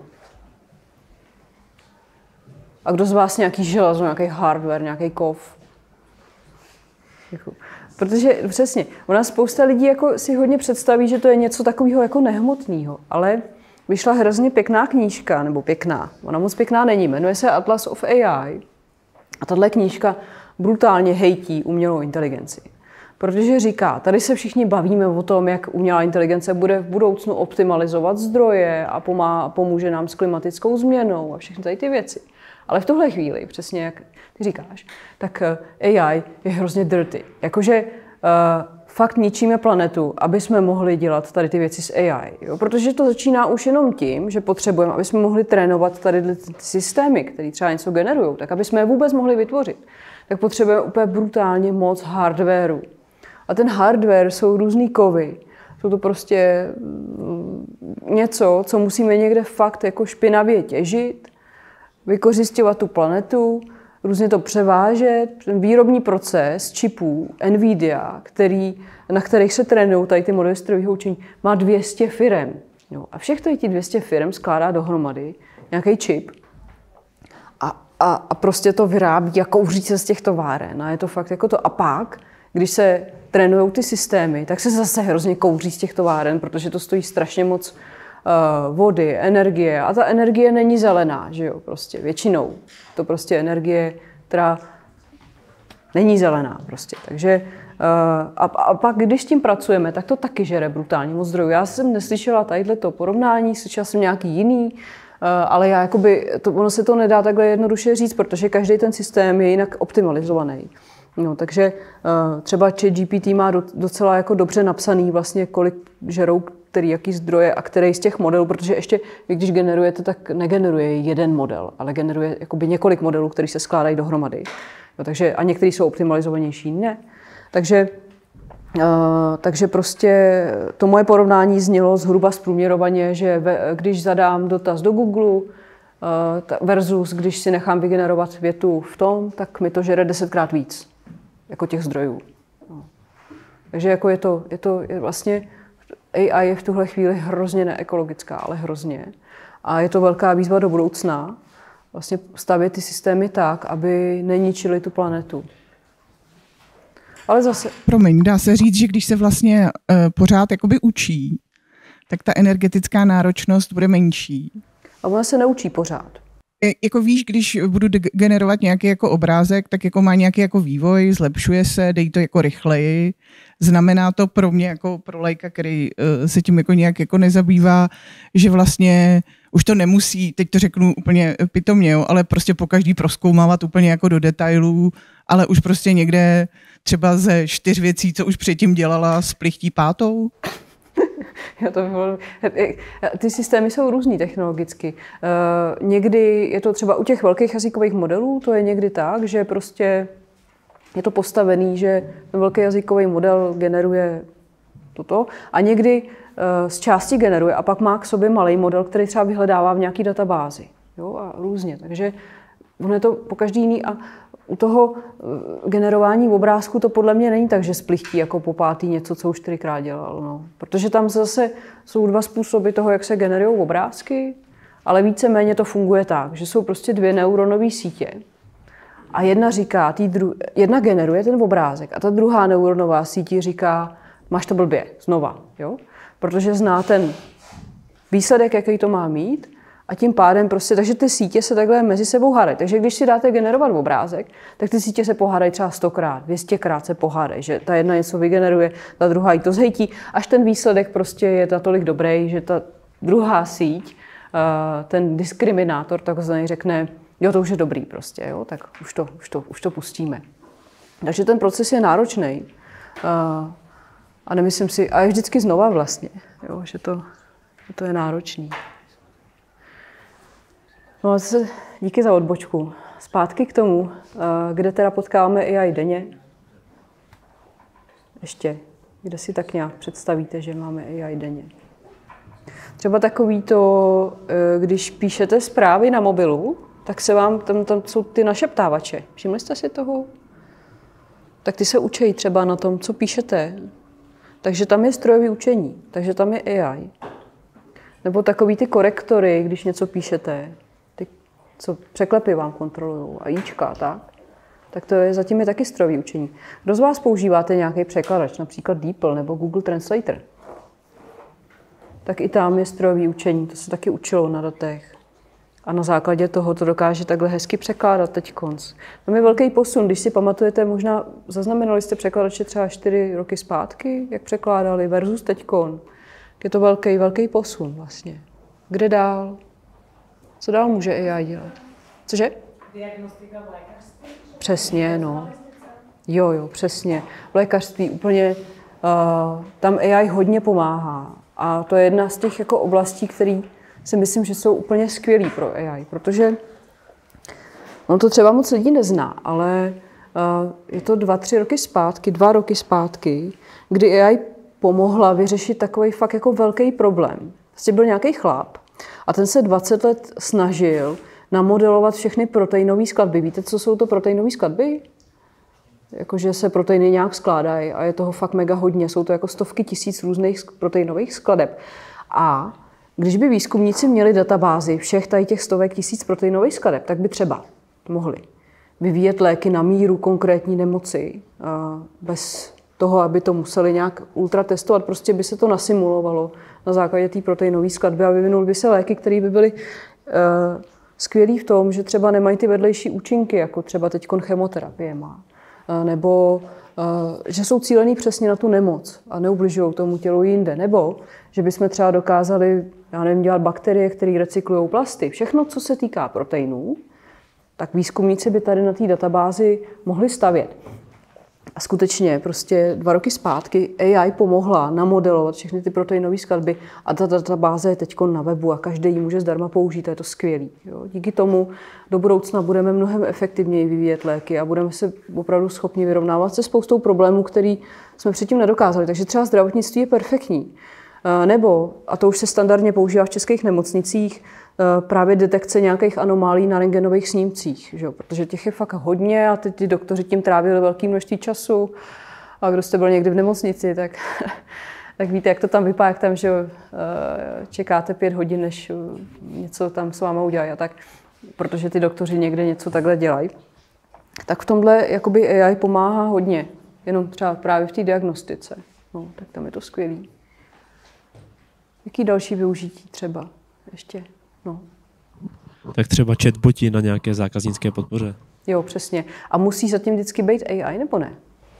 A kdo z vás nějaký železo, nějaký hardware, nějaký kov? Protože přesně, ona spousta lidí jako si hodně představí, že to je něco takového jako nehmotného, ale vyšla hrozně pěkná knížka, nebo pěkná, ona moc pěkná není, jmenuje se Atlas of A I a tahle knížka brutálně hejtí umělou inteligenci. Protože říká, tady se všichni bavíme o tom, jak umělá inteligence bude v budoucnu optimalizovat zdroje a pomá, pomůže nám s klimatickou změnou a všechny tady ty věci. Ale v tuhle chvíli, přesně jak ty říkáš, tak A I je hrozně dirty. Jakože uh, fakt ničíme planetu, aby jsme mohli dělat tady ty věci s A I. Jo? Protože to začíná už jenom tím, že potřebujeme, aby jsme mohli trénovat tady ty systémy, které třeba něco generují, tak aby jsme je vůbec mohli vytvořit, tak potřebujeme úplně brutálně moc hardwareu. A ten hardware jsou různý kovy. Jsou to prostě něco, co musíme někde fakt jako špinavě těžit, vykořisťovat tu planetu, různě to převážet. Ten výrobní proces čipů NVIDIA, který, na kterých se trénují tady ty modely strojového učení, má dvě stě firem. Jo. A všech tady těch dvě stě firem skládá dohromady nějaký čip a, a, a prostě to vyrábí a kouří se z těch továren. A je to fakt jako to. A pak, když se trénují ty systémy, tak se zase hrozně kouří z těch továren, protože to stojí strašně moc uh, vody, energie. A ta energie není zelená, že jo, prostě většinou. To prostě energie, která není zelená prostě. Takže uh, a, a pak, když s tím pracujeme, tak to taky žere brutálně moc zdrojů. Já jsem neslyšela tadyhle porovnání, slyšela jsem nějaký jiný, uh, ale já jakoby, to, ono se to nedá takhle jednoduše říct, protože každý ten systém je jinak optimalizovaný. No, takže uh, třeba ChatGPT má do, docela jako dobře napsaný vlastně, kolik žerou, který, jaký zdroje a který z těch modelů, protože ještě vy, když generujete, tak negeneruje jeden model, ale generuje jakoby několik modelů, které se skládají dohromady. No, takže, a některý jsou optimalizovanější, ne. Takže, uh, takže prostě to moje porovnání znělo zhruba zprůměrovaně, že ve, když zadám dotaz do Google uh, versus když si nechám vygenerovat větu v tom, tak mi to žere desetkrát víc jako těch zdrojů. No. Takže jako je to, je to je vlastně A I je v tuhle chvíli hrozně neekologická, ale hrozně. A je to velká výzva do budoucna vlastně stavět ty systémy tak, aby neničili tu planetu. Ale zase... Promiň, dá se říct, že když se vlastně uh, pořád jakoby učí, tak ta energetická náročnost bude menší. A ona se neučí pořád. Jako víš, když budu generovat nějaký jako obrázek, tak jako má nějaký jako vývoj, zlepšuje se, dej to jako rychleji. Znamená to pro mě jako pro laika, který uh, se tím jako nějak jako nezabývá, že vlastně už to nemusí, teď to řeknu úplně pitomně, jo, ale prostě po každý prozkoumávat úplně jako do detailů, ale už prostě někde třeba ze čtyř věcí, co už předtím dělala, splichtí pátou. Já to bylo... Ty systémy jsou různý technologicky. Uh, někdy je to třeba u těch velkých jazykových modelů, to je někdy tak, že prostě je to postavený, že ten velký jazykový model generuje toto a někdy uh, z části generuje a pak má k sobě malý model, který třeba vyhledává v nějaké databázi. Jo, a různě. Takže ono je to po každý jiný a u toho generování obrázku to podle mě není tak, že splichtí jako po pátý něco, co už čtyřikrát dělal. No. Protože tam zase jsou dva způsoby toho, jak se generují obrázky, ale víceméně to funguje tak, že jsou prostě dvě neuronové sítě. A jedna říká, tý dru... jedna generuje ten obrázek a ta druhá neuronová sítě říká, máš to blbě, znova. Jo? Protože zná ten výsledek, jaký to má mít. A tím pádem prostě, takže ty sítě se takhle mezi sebou hádají. Takže když si dáte generovat obrázek, tak ty sítě se pohádají třeba stokrát, dvě stě krát se pohádají, že ta jedna něco vygeneruje, ta druhá jí to zhejtí, až ten výsledek prostě je natolik dobrý, že ta druhá síť, ten diskriminátor takzvaný řekne, jo, to už je dobrý prostě, jo, tak už to, už to, už to pustíme. Takže ten proces je náročný. A nemyslím si, a je vždycky znova vlastně, jo, že to, že to je náročný. No, zase díky za odbočku. Zpátky k tomu, kde teda potkáváme A I denně. Ještě, kde si tak nějak představíte, že máme A I denně. Třeba takový to, když píšete zprávy na mobilu, tak se vám, tam, tam jsou ty našeptávače. Všimli jste si toho? Tak ty se učí třeba na tom, co píšete. Takže tam je strojové učení, takže tam je A I. Nebo takový ty korektory, když něco píšete, ty, co překlepy vám kontrolují, a jíčka, tak, tak to je, zatím je taky strojové učení. Kdo z vás používáte nějaký překladač, například DeepL nebo Google Translator? Tak i tam je strojové učení, to se taky učilo na datech. A na základě toho to dokáže takhle hezky překládat teď konc. Tam je velký posun, když si pamatujete, možná zaznamenali jste překladače třeba čtyři roky zpátky, jak překládali versus teďkon. Je to velký, velký posun vlastně. Kde dál? Co dál může A I dělat? Cože? Diagnostika v lékařství? Přesně, no. Jo, jo, přesně. V lékařství úplně, uh, tam A I hodně pomáhá. A to je jedna z těch jako oblastí, které si myslím, že jsou úplně skvělý pro A I, protože on to třeba moc lidí nezná, ale uh, je to dva, tři roky zpátky, dva roky zpátky, kdy A I pomohla vyřešit takový fakt jako velký problém. Vlastně byl nějaký chlap a ten se dvacet let snažil namodelovat všechny proteinové skladby. Víte, co jsou to proteinové skladby? Jakože se proteiny nějak skládají a je toho fakt mega hodně. Jsou to jako stovky tisíc různých proteinových skladeb. A když by výzkumníci měli databázi všech tady těch stovek tisíc proteinových skladeb, tak by třeba mohli vyvíjet léky na míru konkrétní nemoci bez toho, aby to museli nějak ultra testovat. Prostě by se to nasimulovalo na základě té proteinové skladby a vyvinuly by se léky, které by byly uh, skvělý v tom, že třeba nemají ty vedlejší účinky, jako třeba teď chemoterapie má. Uh, nebo uh, že jsou cílený přesně na tu nemoc a neubližují tomu tělu jinde. Nebo že bychom třeba dokázali, já nevím, dělat bakterie, které recyklují plasty. Všechno, co se týká proteinů, tak výzkumníci by tady na té databázi mohli stavět. A skutečně prostě dva roky zpátky A I pomohla namodelovat všechny ty proteinové skladby a ta databáze je teď na webu a každý ji může zdarma použít a je to skvělý. Jo. Díky tomu do budoucna budeme mnohem efektivněji vyvíjet léky a budeme se opravdu schopni vyrovnávat se spoustou problémů, který jsme předtím nedokázali. Takže třeba zdravotnictví je perfektní. Nebo, a to už se standardně používá v českých nemocnicích, právě detekce nějakých anomálí na rentgenových snímcích, že? Protože těch je fakt hodně a teď ty doktoři tím trávili velké množství času. A kdo jste byl někdy v nemocnici, tak, tak víte, jak to tam vypadá, jak tam že, čekáte pět hodin, než něco tam s váma udělají. A tak, protože ty doktoři někde něco takhle dělají. Tak v tomhle jakoby A I pomáhá hodně, jenom třeba právě v té diagnostice. No, tak tam je to skvělý. Jaký další využití třeba ještě? No. Tak třeba chatboti na nějaké zákaznické podpoře. Jo, přesně. A musí zatím vždycky být A I, nebo ne?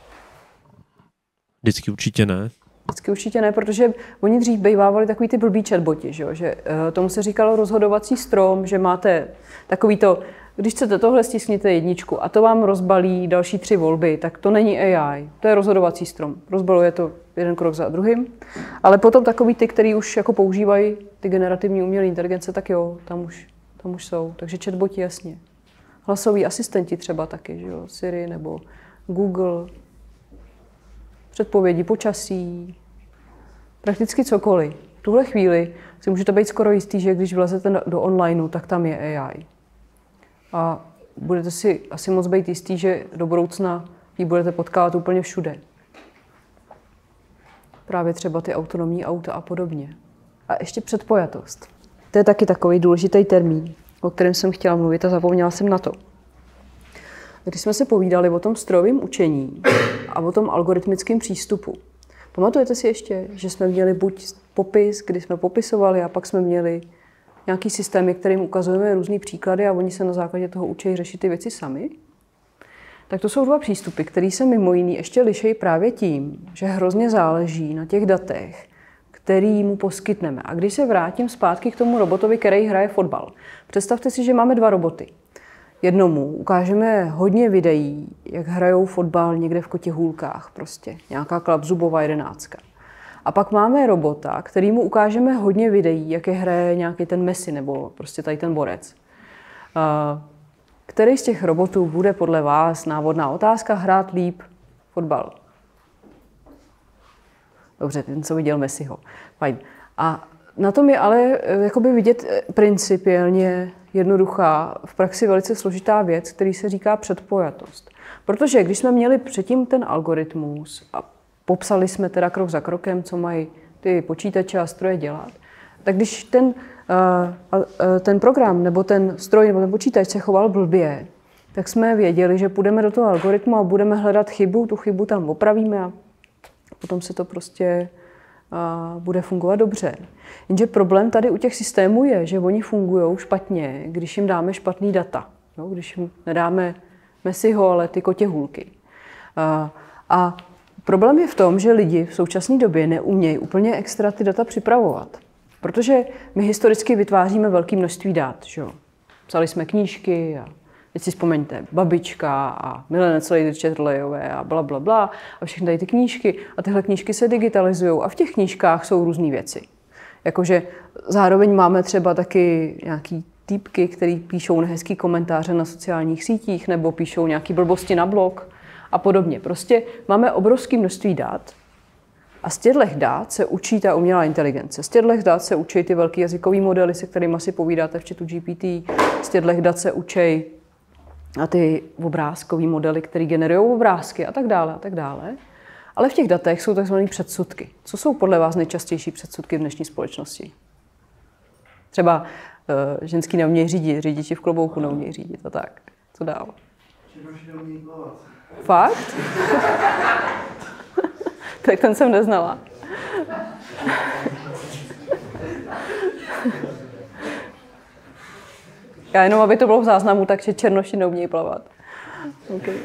Vždycky určitě ne. Vždycky určitě ne, protože oni dřív bývávali takový ty blbý chatboti, že, že uh, tomu se říkalo rozhodovací strom, že máte takový to, když chcete tohle, stiskněte jedničku a to vám rozbalí další tři volby, tak to není A I, to je rozhodovací strom. Rozbaluje to jeden krok za druhým. Ale potom takový ty, který už jako používají ty generativní umělé inteligence, tak jo, tam už, tam už jsou. Takže chatboti jasně. Hlasoví asistenti třeba taky, že jo, Siri nebo Google, předpovědi počasí, prakticky cokoliv. V tuhle chvíli si můžete být skoro jistý, že když vlezete do onlineu, tak tam je A I. A budete si asi moc být jistý, že do budoucna ji budete potkávat úplně všude. Právě třeba ty autonomní auta a podobně. A ještě předpojatost. To je taky takový důležitý termín, o kterém jsem chtěla mluvit a zapomněla jsem na to. Když jsme se povídali o tom strojovém učení a o tom algoritmickém přístupu, pamatujete si ještě, že jsme měli buď popis, kdy jsme popisovali, a pak jsme měli nějaký systémy, kterým ukazujeme různý příklady a oni se na základě toho učí řešit ty věci sami? Tak to jsou dva přístupy, které se mimo jiný ještě liší právě tím, že hrozně záleží na těch datech, který mu poskytneme. A když se vrátím zpátky k tomu robotovi, který hraje fotbal, představte si, že máme dva roboty. Jednomu ukážeme hodně videí, jak hrajou fotbal někde v Kotěhůlkách, prostě nějaká Klapzubová jedenáctka. A pak máme robota, kterýmu ukážeme hodně videí, jak je hraje nějaký ten Messi nebo prostě tady ten borec. Který z těch robotů bude podle vás, návodná otázka, hrát líp fotbal? Dobře, ten, co viděl Messiho. Fajn. A na tom je ale jakoby vidět principiálně jednoduchá, v praxi velice složitá věc, který se říká předpojatost. Protože když jsme měli předtím ten algoritmus a popsali jsme teda krok za krokem, co mají ty počítače a stroje dělat, tak když ten, ten program nebo ten stroj nebo ten počítač se choval blbě, tak jsme věděli, že půjdeme do toho algoritmu a budeme hledat chybu, tu chybu tam opravíme a potom se to prostě bude fungovat dobře. Jenže problém tady u těch systémů je, že oni fungují špatně, když jim dáme špatný data. No, když jim nedáme Messiho, ale ty Kotěhůlky. A, a problém je v tom, že lidi v současné době neumějí úplně extra ty data připravovat. Protože my historicky vytváříme velké množství dat. Že? Psali jsme knížky a Teď si vzpomeňte, Babička a Milena Celidy-Čerlejové a bla, bla, bla a všechny tady ty knížky. A tyhle knížky se digitalizují a v těch knížkách jsou různé věci. Jakože zároveň máme třeba taky nějaký týpky, který píšou nehezký komentáře na sociálních sítích nebo píšou nějaký blbosti na blog a podobně. Prostě máme obrovské množství dat a z těchto dat se učí ta umělá inteligence. Z těchto dat se učí ty velký jazykový modely, se kterými si povídáte v chatu G P T. Z těchto dat se učí a ty obrázkový modely, které generují obrázky a tak dále a tak dále. Ale v těch datech jsou takzvané předsudky. Co jsou podle vás nejčastější předsudky v dnešní společnosti? Třeba uh, ženský neumějí řídit, řidiči v klobouku neumějí řídit a tak. Co dál? Černoši neumějí plavat. Fakt? Tak ten jsem neznala. Já jenom, aby to bylo v záznamu, takže černoši neumějí plavat. Okay.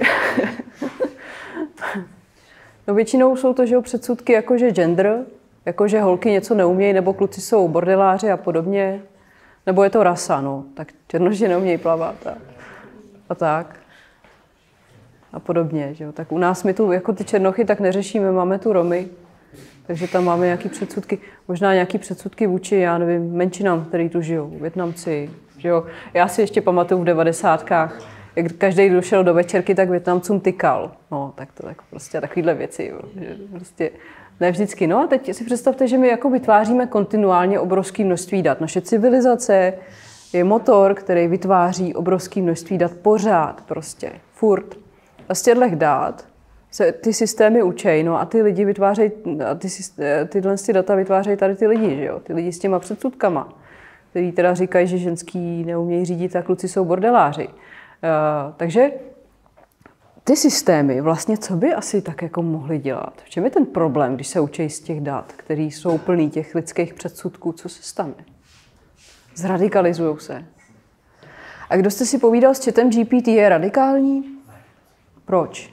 No většinou jsou to, že předsudky jakože gender, jakože holky něco neumějí, nebo kluci jsou bordeláři a podobně, nebo je to rasa, no, tak černoši neumějí plavat a, a tak. A podobně, že jo. Tak u nás my tu, jako ty černochy, tak neřešíme, máme tu Romy, takže tam máme nějaké předsudky, možná nějaké předsudky vůči, já nevím, menšinám, který tu žijou, Vietnamci, že jo. Já si ještě pamatuju v devadesátkách, jak každý došel do večerky, tak Vietnamcům tykal. No, tak to tak prostě takovýhle věci, jo. Že prostě ne vždycky. No a teď si představte, že my jako vytváříme kontinuálně obrovské množství dat. Naše civilizace je motor, který vytváří obrovské množství dat pořád prostě, furt. A z těchto dat se ty systémy učí, no a ty lidi vytvářejí, a ty, tyhle ty data vytvářejí tady ty lidi, že jo? Ty lidi s těma předsudkama, který teda říkají, že ženský neumějí řídit a kluci jsou bordeláři. Uh, takže ty systémy vlastně, co by asi tak jako mohly dělat? V čem je ten problém, když se učí z těch dat, které jsou plný těch lidských předsudků, co se stane? Zradikalizujou se. A kdo jste si povídal s chatem G P T, je radikální? Proč?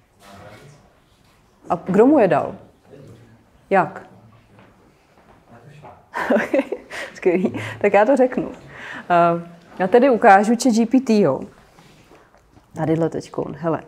A kdo mu je dal? Jak? Skvělý. Tak já to řeknu. Uh, já tady ukážu chat G P T, jo. Tadyhle teďkon, hele.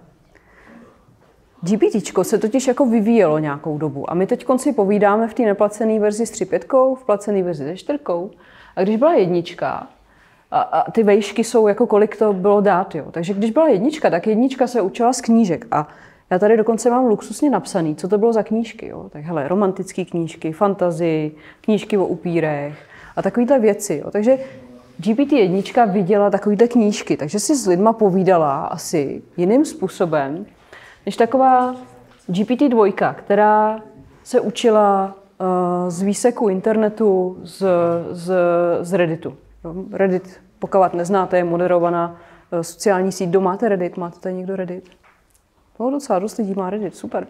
GPTčko se totiž jako vyvíjelo nějakou dobu a my teďkon si povídáme v té neplacené verzi s tři tečka pět, v placené verzi se čtyřkou. A když byla jednička, a, a ty vejšky jsou jako kolik to bylo dát, jo. Takže když byla jednička, tak jednička se učila z knížek a já tady dokonce mám luxusně napsaný, co to bylo za knížky, jo. Tak hele, romantické knížky, fantasy, knížky o upírech a takovýhle věci, jo. Takže G P T jednička viděla takovýhle knížky, takže si s lidma povídala asi jiným způsobem, než taková G P T dva, která se učila uh, z výseku internetu z, z, z Redditu. Reddit, pokud neznáte, je moderovaná uh, sociální síť. Kdo máte Reddit? Máte tady někdo Reddit? No, docela dost lidí má Reddit, super.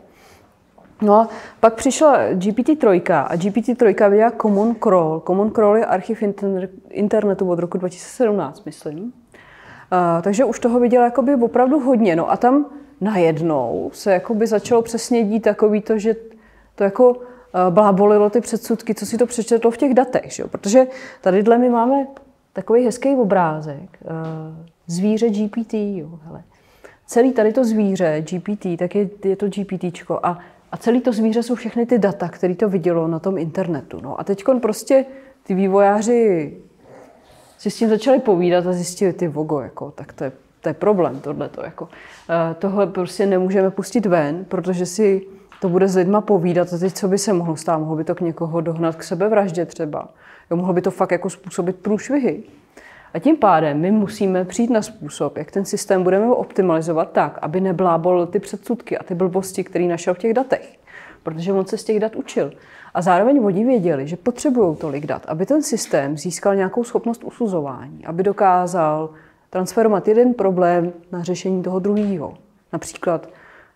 No a pak přišla G P T tři a G P T tři viděla Common Crawl. Common Crawl je archiv internetu od roku dva tisíce sedmnáct, myslím. Uh, takže už toho viděla jakoby opravdu hodně. No a tam najednou se jakoby začalo přesně dít takový to, že to jako uh, blábolilo ty předsudky, co si to přečetlo v těch datech. Že? Protože tadyhle my máme takový hezký obrázek. Uh, zvíře G P T, jo, hele. Celý tady to zvíře G P T, tak je, je to GPTčko a A celé to zvíře jsou všechny ty data, které to vidělo na tom internetu. No a teď prostě ty vývojáři si s tím začali povídat a zjistili, ty vogo, jako, tak to je, to je problém, tohleto. Jako. Uh, tohle prostě nemůžeme pustit ven, protože si to bude s lidma povídat a teď co by se mohlo stát? Mohlo by to k někoho dohnat k sebevraždě třeba. Jo, mohlo by to fakt jako způsobit průšvihy. A tím pádem my musíme přijít na způsob, jak ten systém budeme optimalizovat tak, aby neblábolil ty předsudky a ty blbosti, které našel v těch datech. Protože on se z těch dat učil. A zároveň oni věděli, že potřebují tolik dat, aby ten systém získal nějakou schopnost usuzování, aby dokázal transformovat jeden problém na řešení toho druhého. Například,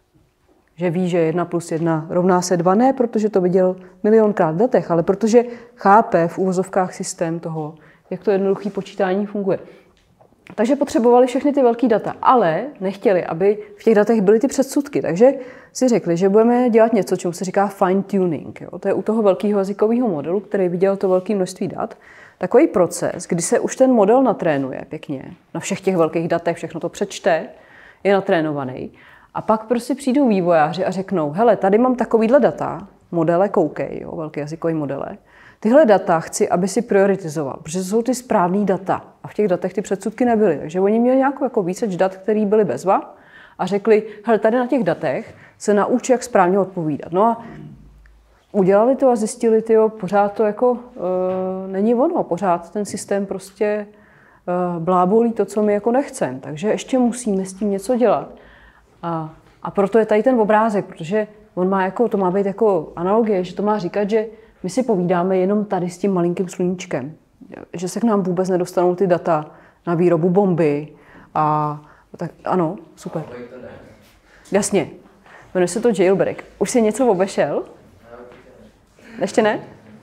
že ví, že jedna plus jedna rovná se dva, ne protože to viděl milionkrát v datech, ale protože chápe v uvozovkách systém toho, jak to jednoduché počítání funguje. Takže potřebovali všechny ty velké data, ale nechtěli, aby v těch datech byly ty předsudky. Takže si řekli, že budeme dělat něco, čemu se říká fine tuning. Jo? To je u toho velkého jazykového modelu, který viděl to velké množství dat, takový proces, kdy se už ten model natrénuje pěkně, na všech těch velkých datech, všechno to přečte, je natrénovaný. A pak prostě přijdou vývojáři a řeknou, hele, tady mám takovýhle data, modele koukej, jo, velký jazykový modele. Tyhle data chci, aby si prioritizoval, protože to jsou ty správný data. A v těch datech ty předsudky nebyly. Takže oni měli nějakou jako výseč dat, který byly bezva a řekli, hele, tady na těch datech se naučí, jak správně odpovídat. No a udělali to a zjistili, tyjo, pořád to jako uh, není ono, pořád ten systém prostě uh, blábolí to, co my jako nechceme. Takže ještě musíme s tím něco dělat. A, a proto je tady ten obrázek, protože on má jako, to má být jako analogie, že to má říkat, že my si povídáme jenom tady s tím malinkým sluníčkem. Že se k nám vůbec nedostanou ty data na výrobu bomby. A tak ano, super. Jasně. Jmenuje se to jailbreak. Už jsi něco obešel? Ještě ne?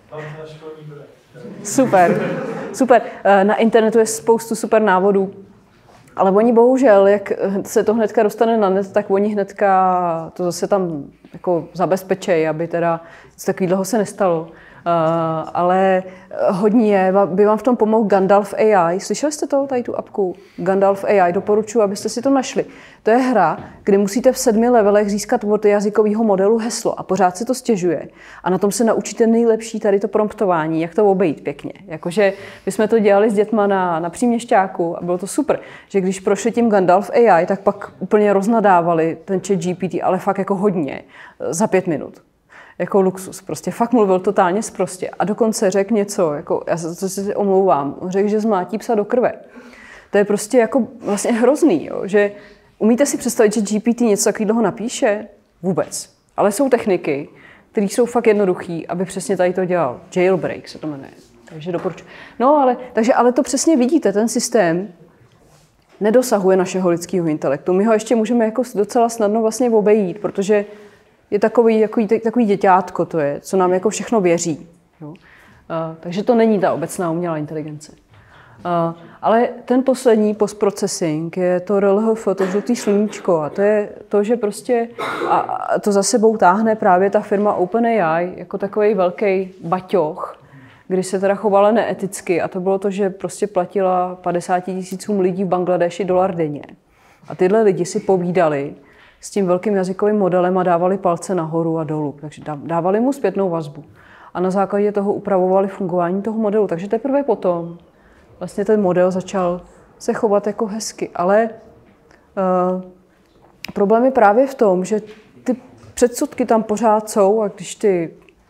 Super. Super. Na internetu je spoustu super návodů. Ale oni bohužel, jak se to hnedka dostane na net, tak oni hnedka to zase tam jako zabezpečejí, aby teda něco takového se nestalo. Uh, ale hodně by vám v tom pomohl Gandalf A I. Slyšeli jste to, tady tu apku? Gandalf A I, doporučuji, abyste si to našli. To je hra, kde musíte v sedmi levelech získat od jazykového modelu heslo a pořád se to stěžuje. A na tom se naučíte nejlepší tady to promptování, jak to obejít pěkně. Jakože my jsme to dělali s dětma na, na příměšťáku a bylo to super, že když prošli tím Gandalf A I, tak pak úplně roznadávali ten chat G P T, ale fakt jako hodně, za pět minut. Jako luxus. Prostě fakt mluvil totálně sprostě. A dokonce řekl něco, jako, já se, se omlouvám, řekl, že zmlátí psa do krve. To je prostě jako vlastně hrozný, jo, že umíte si představit, že G P T něco takového napíše? Vůbec. Ale jsou techniky, které jsou fakt jednoduché, aby přesně tady to dělal. Jailbreak se to jmenuje. Takže doporučuji. No, ale, takže, ale to přesně vidíte, ten systém nedosahuje našeho lidského intelektu. My ho ještě můžeme jako docela snadno vlastně obejít, protože je takový, takový, takový děťátko to je, co nám jako všechno věří. Jo? Uh, takže to není ta obecná umělá inteligence. Uh, ale ten poslední postprocessing je to R L H F, to žlutý sluníčko. A to je to, že prostě a, a to za sebou táhne právě ta firma OpenAI jako takový velký baťoch, kdy se teda chovala neeticky. A to bylo to, že prostě platila padesáti tisícům lidí v Bangladeši dolar denně. A tyhle lidi si povídali s tím velkým jazykovým modelem a dávali palce nahoru a dolů. Takže dávali mu zpětnou vazbu. A na základě toho upravovali fungování toho modelu. Takže teprve potom vlastně ten model začal se chovat jako hezky. Ale uh, problém je právě v tom, že ty předsudky tam pořád jsou a když ty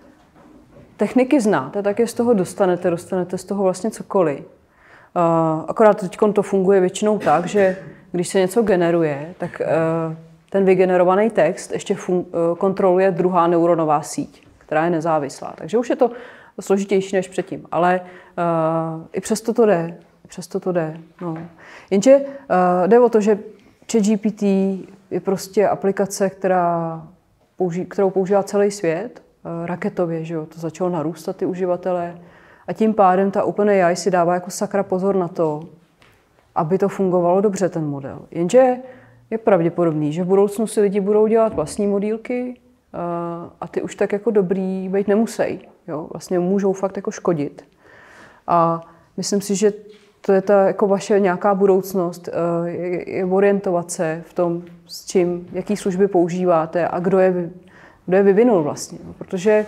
techniky znáte, tak je z toho dostanete, dostanete z toho vlastně cokoliv. Uh, akorát teď to funguje většinou tak, že když se něco generuje, tak uh, ten vygenerovaný text ještě fun- kontroluje druhá neuronová síť, která je nezávislá. Takže už je to složitější než předtím. Ale uh, i přesto to jde. I přesto to jde. No. Jenže uh, jde o to, že ChatGPT je prostě aplikace, která použi- kterou používá celý svět. Uh, raketově, že jo? To začalo narůstat ty uživatelé. A tím pádem ta OpenAI si dává jako sakra pozor na to, aby to fungovalo dobře, ten model. Jenže je pravděpodobný, že v budoucnu si lidi budou dělat vlastní modílky a ty už tak jako dobrý být nemusí. Jo? Vlastně můžou fakt jako škodit. A myslím si, že to je ta jako vaše nějaká budoucnost, je, je orientovat se v tom, s čím, jaký služby používáte a kdo je, kdo je vyvinul vlastně. Protože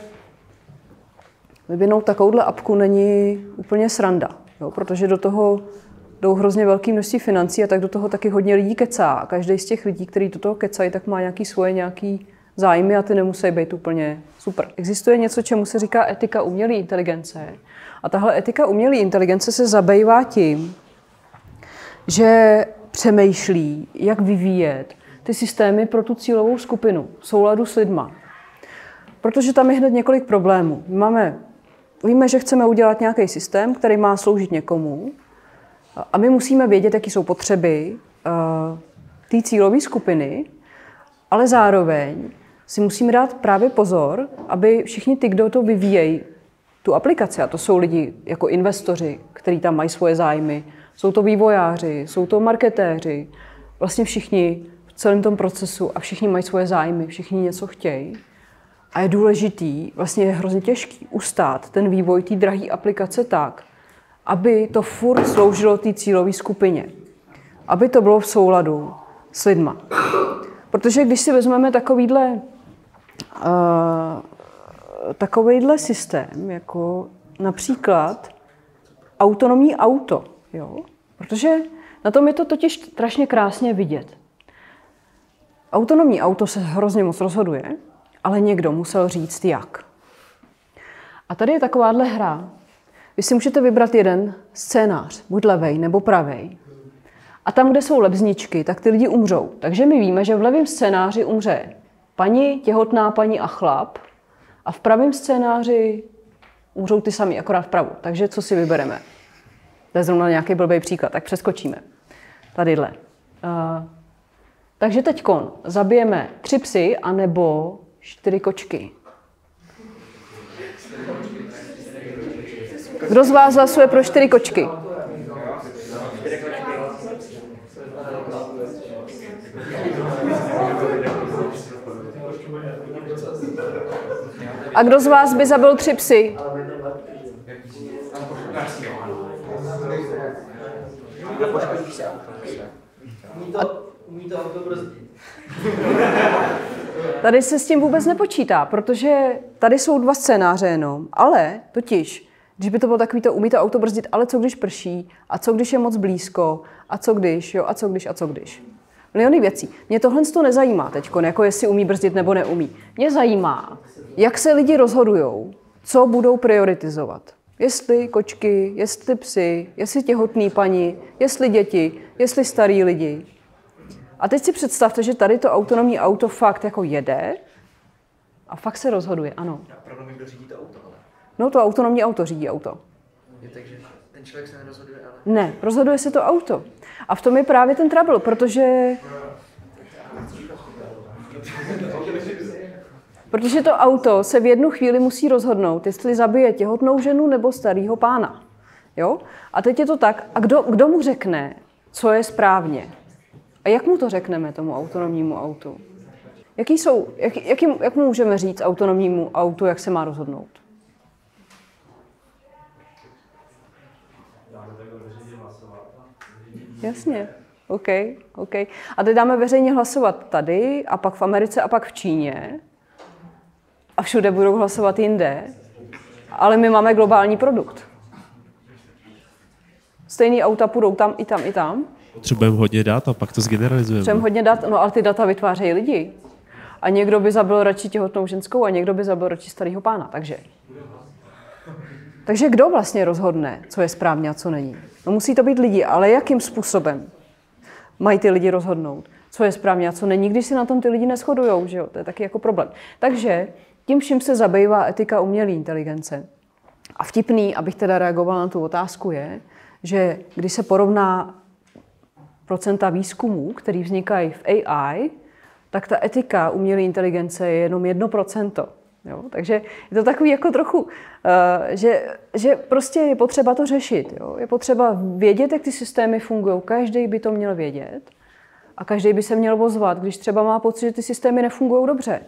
vyvinout takovouhle apku není úplně sranda, jo? Protože do toho jdou hrozně velké množství financí a tak do toho taky hodně lidí kecá. A každý z těch lidí, kteří do toho kecají, tak má nějaký svoje nějaký zájmy a ty nemusí být úplně super. Existuje něco, čemu se říká etika umělé inteligence. A tahle etika umělé inteligence se zabývá tím, že přemýšlí, jak vyvíjet ty systémy pro tu cílovou skupinu v souladu s lidma. Protože tam je hned několik problémů. Máme, víme, že chceme udělat nějaký systém, který má sloužit někomu, a my musíme vědět, jaké jsou potřeby uh, té cílové skupiny, ale zároveň si musíme dát právě pozor, aby všichni ty, kdo to vyvíjejí, tu aplikaci, a to jsou lidi jako investoři, kteří tam mají svoje zájmy, jsou to vývojáři, jsou to marketéři, vlastně všichni v celém tom procesu a všichni mají svoje zájmy, všichni něco chtějí. A je důležitý, vlastně je hrozně těžký ustát ten vývoj té drahé aplikace tak, aby to furt sloužilo té cílové skupině. Aby to bylo v souladu s lidma. Protože když si vezmeme takovýhle, uh, takovýhle systém, jako například autonomní auto, jo? Protože na tom je to totiž strašně krásně vidět. Autonomní auto se hrozně moc rozhoduje, ale někdo musel říct jak. A tady je takováhle hra. Vy si můžete vybrat jeden scénář, buď levej nebo pravej. A tam, kde jsou lebzničky, tak ty lidi umřou. Takže my víme, že v levém scénáři umře paní, těhotná paní a chlap. A v pravém scénáři umřou ty sami, akorát vpravo. Takže co si vybereme? To je zrovna nějaký blbý příklad, tak přeskočíme. Tadyhle. Uh, takže teďkon zabijeme tři psy anebo čtyři kočky. Kdo z vás hlasuje pro čtyři kočky? A kdo z vás by zabil tři psy? Tady se s tím vůbec nepočítá, protože tady jsou dva scénáře jenom, ale totiž, když by to bylo takový to, umí to auto brzdit, ale co když prší, a co když je moc blízko, a co když, jo, a co když, a co když. Miliony věcí. Mě tohle to nezajímá teď, jako jestli umí brzdit nebo neumí. Mě zajímá, jak se lidi rozhodujou, co budou prioritizovat. Jestli kočky, jestli psy, jestli těhotný paní, jestli děti, jestli starý lidi. A teď si představte, že tady to autonomní auto fakt jako jede a fakt se rozhoduje, ano. Problém je, kdo řídí to auto, ale... No to autonomní auto řídí auto. Je takže ten člověk se nerozhoduje, ale... Ne, rozhoduje se to auto. A v tom je právě ten trouble, protože... Protože to auto se v jednu chvíli musí rozhodnout, jestli zabije těhotnou ženu nebo starýho pána. Jo? A teď je to tak, a kdo, kdo mu řekne, co je správně? A jak mu to řekneme tomu autonomnímu autu? Jaký jsou, jak, jaký, jak mu můžeme říct autonomnímu autu, jak se má rozhodnout? Jasně, OK, OK. A teď dáme veřejně hlasovat tady, a pak v Americe, a pak v Číně. A všude budou hlasovat jinde. Ale my máme globální produkt. Stejný auta půjdou tam, i tam, i tam. Potřebujeme hodně dat a pak to zgeneralizujeme. Potřebujeme hodně dat, no ale ty data vytvářejí lidi. A někdo by zabil radši těhotnou ženskou a někdo by zabil radši starého pána, takže. Takže kdo vlastně rozhodne, co je správně a co není? No musí to být lidi, ale jakým způsobem mají ty lidi rozhodnout, co je správně a co není, když si na tom ty lidi neshodujou, že jo? To je taky jako problém. Takže tím vším se zabývá etika umělé inteligence. A vtipný, abych teda reagovala na tu otázku, je, že když se porovná procenta výzkumů, který vznikají v A I, tak ta etika umělé inteligence je jenom jedno procento. Jo? Takže je to takový jako trochu, uh, že, že prostě je potřeba to řešit. Jo? Je potřeba vědět, jak ty systémy fungují. Každý by to měl vědět a každý by se měl ozvat, když třeba má pocit, že ty systémy nefungují dobře.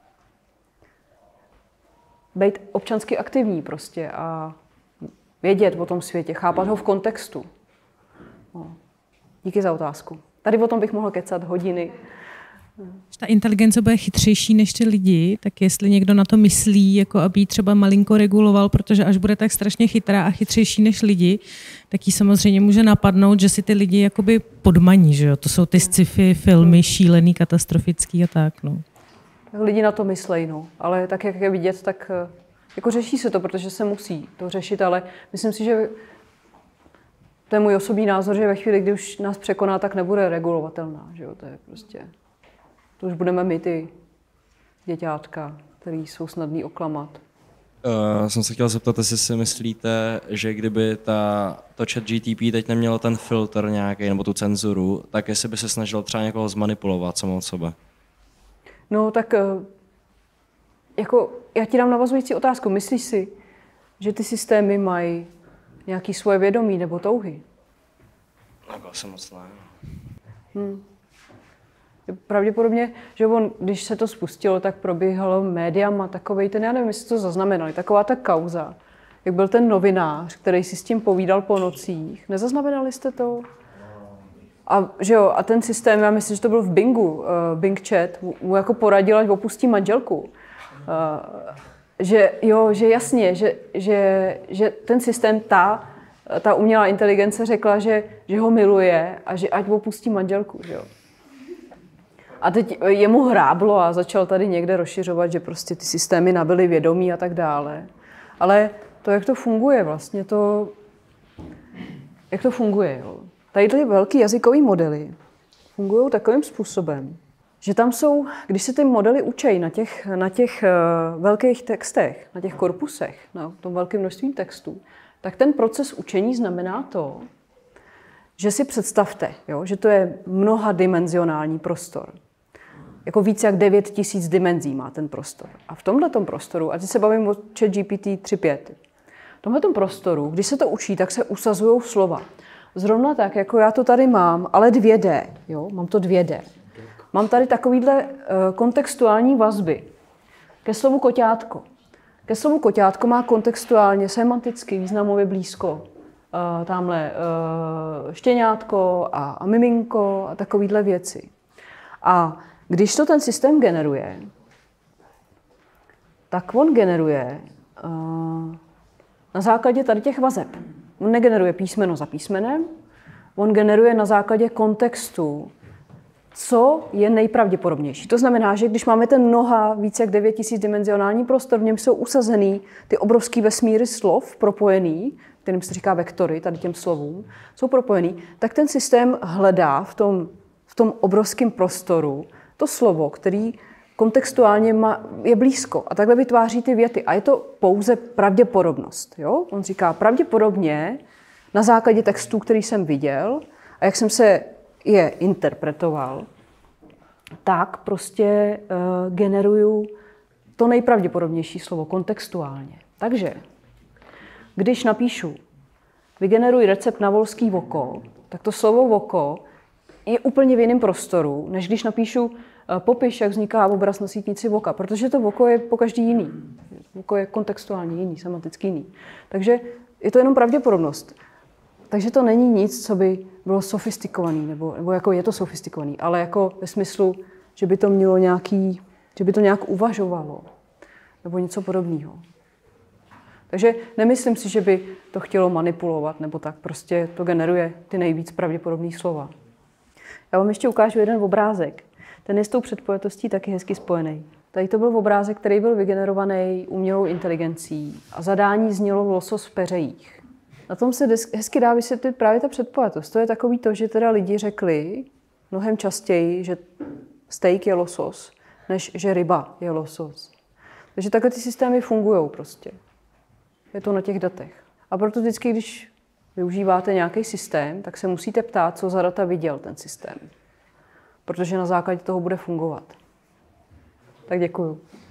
Být občansky aktivní prostě a vědět o tom světě, chápat ho v kontextu. No. Díky za otázku. Tady o tom bych mohla kecat hodiny. Ta inteligence bude chytřejší než ty lidi, tak jestli někdo na to myslí, jako aby ji třeba malinko reguloval, protože až bude tak strašně chytrá a chytřejší než lidi, tak ji samozřejmě může napadnout, že si ty lidi jakoby podmaní, že jo? To jsou ty sci-fi filmy šílený, katastrofický a tak, no. Lidi na to myslejí, no. Ale tak, jak je vidět, tak jako řeší se to, protože se musí to řešit, ale myslím si, že to je můj osobní názor, že ve chvíli, kdy už nás překoná, tak nebude regulovatelná, že jo? To je prostě... To už budeme my ty děťátka, který jsou snadný oklamat. Uh, jsem se chtěl zeptat, jestli si myslíte, že kdyby ta, to chat G T P teď nemělo ten filtr nějaký nebo tu cenzuru, tak jestli by se snažil třeba někoho zmanipulovat samo od sebe? No tak jako já ti dám navazující otázku. Myslíš si, že ty systémy mají nějaké svoje vědomí nebo touhy? Jako jsem moc ne. Hmm. Pravděpodobně, že on, když se to spustilo, tak probíhalo médiama takovej ten, já nevím, jestli to zaznamenali, taková ta kauza, jak byl ten novinář, který si s tím povídal po nocích. Nezaznamenali jste to? A, že jo, a ten systém, já myslím, že to byl v Bingu, uh, Bing Chat, mu jako poradil, ať opustí manželku. Uh, že jo, že jasně, že, že, že ten systém, ta, ta umělá inteligence řekla, že, že ho miluje a že ať opustí manželku. Že jo. A teď jemu hráblo a začal tady někde rozšiřovat, že prostě ty systémy nabyly vědomí a tak dále. Ale to, jak to funguje vlastně, to, jak to funguje, jo. Tady ty velký jazykový modely fungují takovým způsobem, že tam jsou, když se ty modely učí na těch, na těch uh, velkých textech, na těch korpusech, na tom velkém množství textů, tak ten proces učení znamená to, že si představte, jo, že to je mnohadimenzionální prostor. Jako víc jak devět tisíc dimenzí má ten prostor. A v tomhletom prostoru, a teď se bavím o ChatGPT tři pět, v tomhletom prostoru, když se to učí, tak se usazují slova. Zrovna tak, jako já to tady mám, ale dvě dé, jo, mám to dvě dé. Mám tady takovýhle uh, kontextuální vazby. Ke slovu koťátko. Ke slovu koťátko má kontextuálně, semanticky, významově blízko. Uh, tamhle uh, štěňátko a, a miminko a takovýhle věci. A když to ten systém generuje, tak on generuje uh, na základě tady těch vazeb. On negeneruje písmeno za písmenem, on generuje na základě kontextu, co je nejpravděpodobnější. To znamená, že když máme ten mnoha, více jak devět tisíc dimenzionální prostor, v něm jsou usazený ty obrovský vesmíry slov propojený, kterým se říká vektory, tady těm slovům, jsou propojený, tak ten systém hledá v tom, v tom obrovském prostoru to slovo, který kontextuálně má, je blízko. A takhle vytváří ty věty. A je to pouze pravděpodobnost. Jo? On říká pravděpodobně na základě textů, který jsem viděl a jak jsem se je interpretoval, tak prostě uh, generuju to nejpravděpodobnější slovo kontextuálně. Takže, když napíšu vygeneruj recept na volský voko, tak to slovo voko je úplně v jiném prostoru, než když napíšu uh, popiš, jak vzniká obraz na sítnici voka, protože to voko je po každý jiný. Voko je kontextuálně jiný, semanticky jiný. Takže je to jenom pravděpodobnost. Takže to není nic, co by bylo sofistikovaný, nebo, nebo jako je to sofistikovaný, ale jako ve smyslu, že by to mělo nějaký, že by to nějak uvažovalo, nebo něco podobného. Takže nemyslím si, že by to chtělo manipulovat, nebo tak, prostě to generuje ty nejvíc pravděpodobný slova. Já vám ještě ukážu jeden obrázek. Ten je s tou předpojatostí taky hezky spojený. Tady to byl obrázek, který byl vygenerovaný umělou inteligencí a zadání znělo losos v peřejích. Na tom se hezky dá vysvětlit právě ta předpojatost. To je takový to, že teda lidi řekli mnohem častěji, že steak je losos, než že ryba je losos. Takže takhle ty systémy fungují prostě. Je to na těch datech. A proto vždycky, když využíváte nějaký systém, tak se musíte ptát, co za data viděl ten systém. Protože na základě toho bude fungovat. Tak děkuju.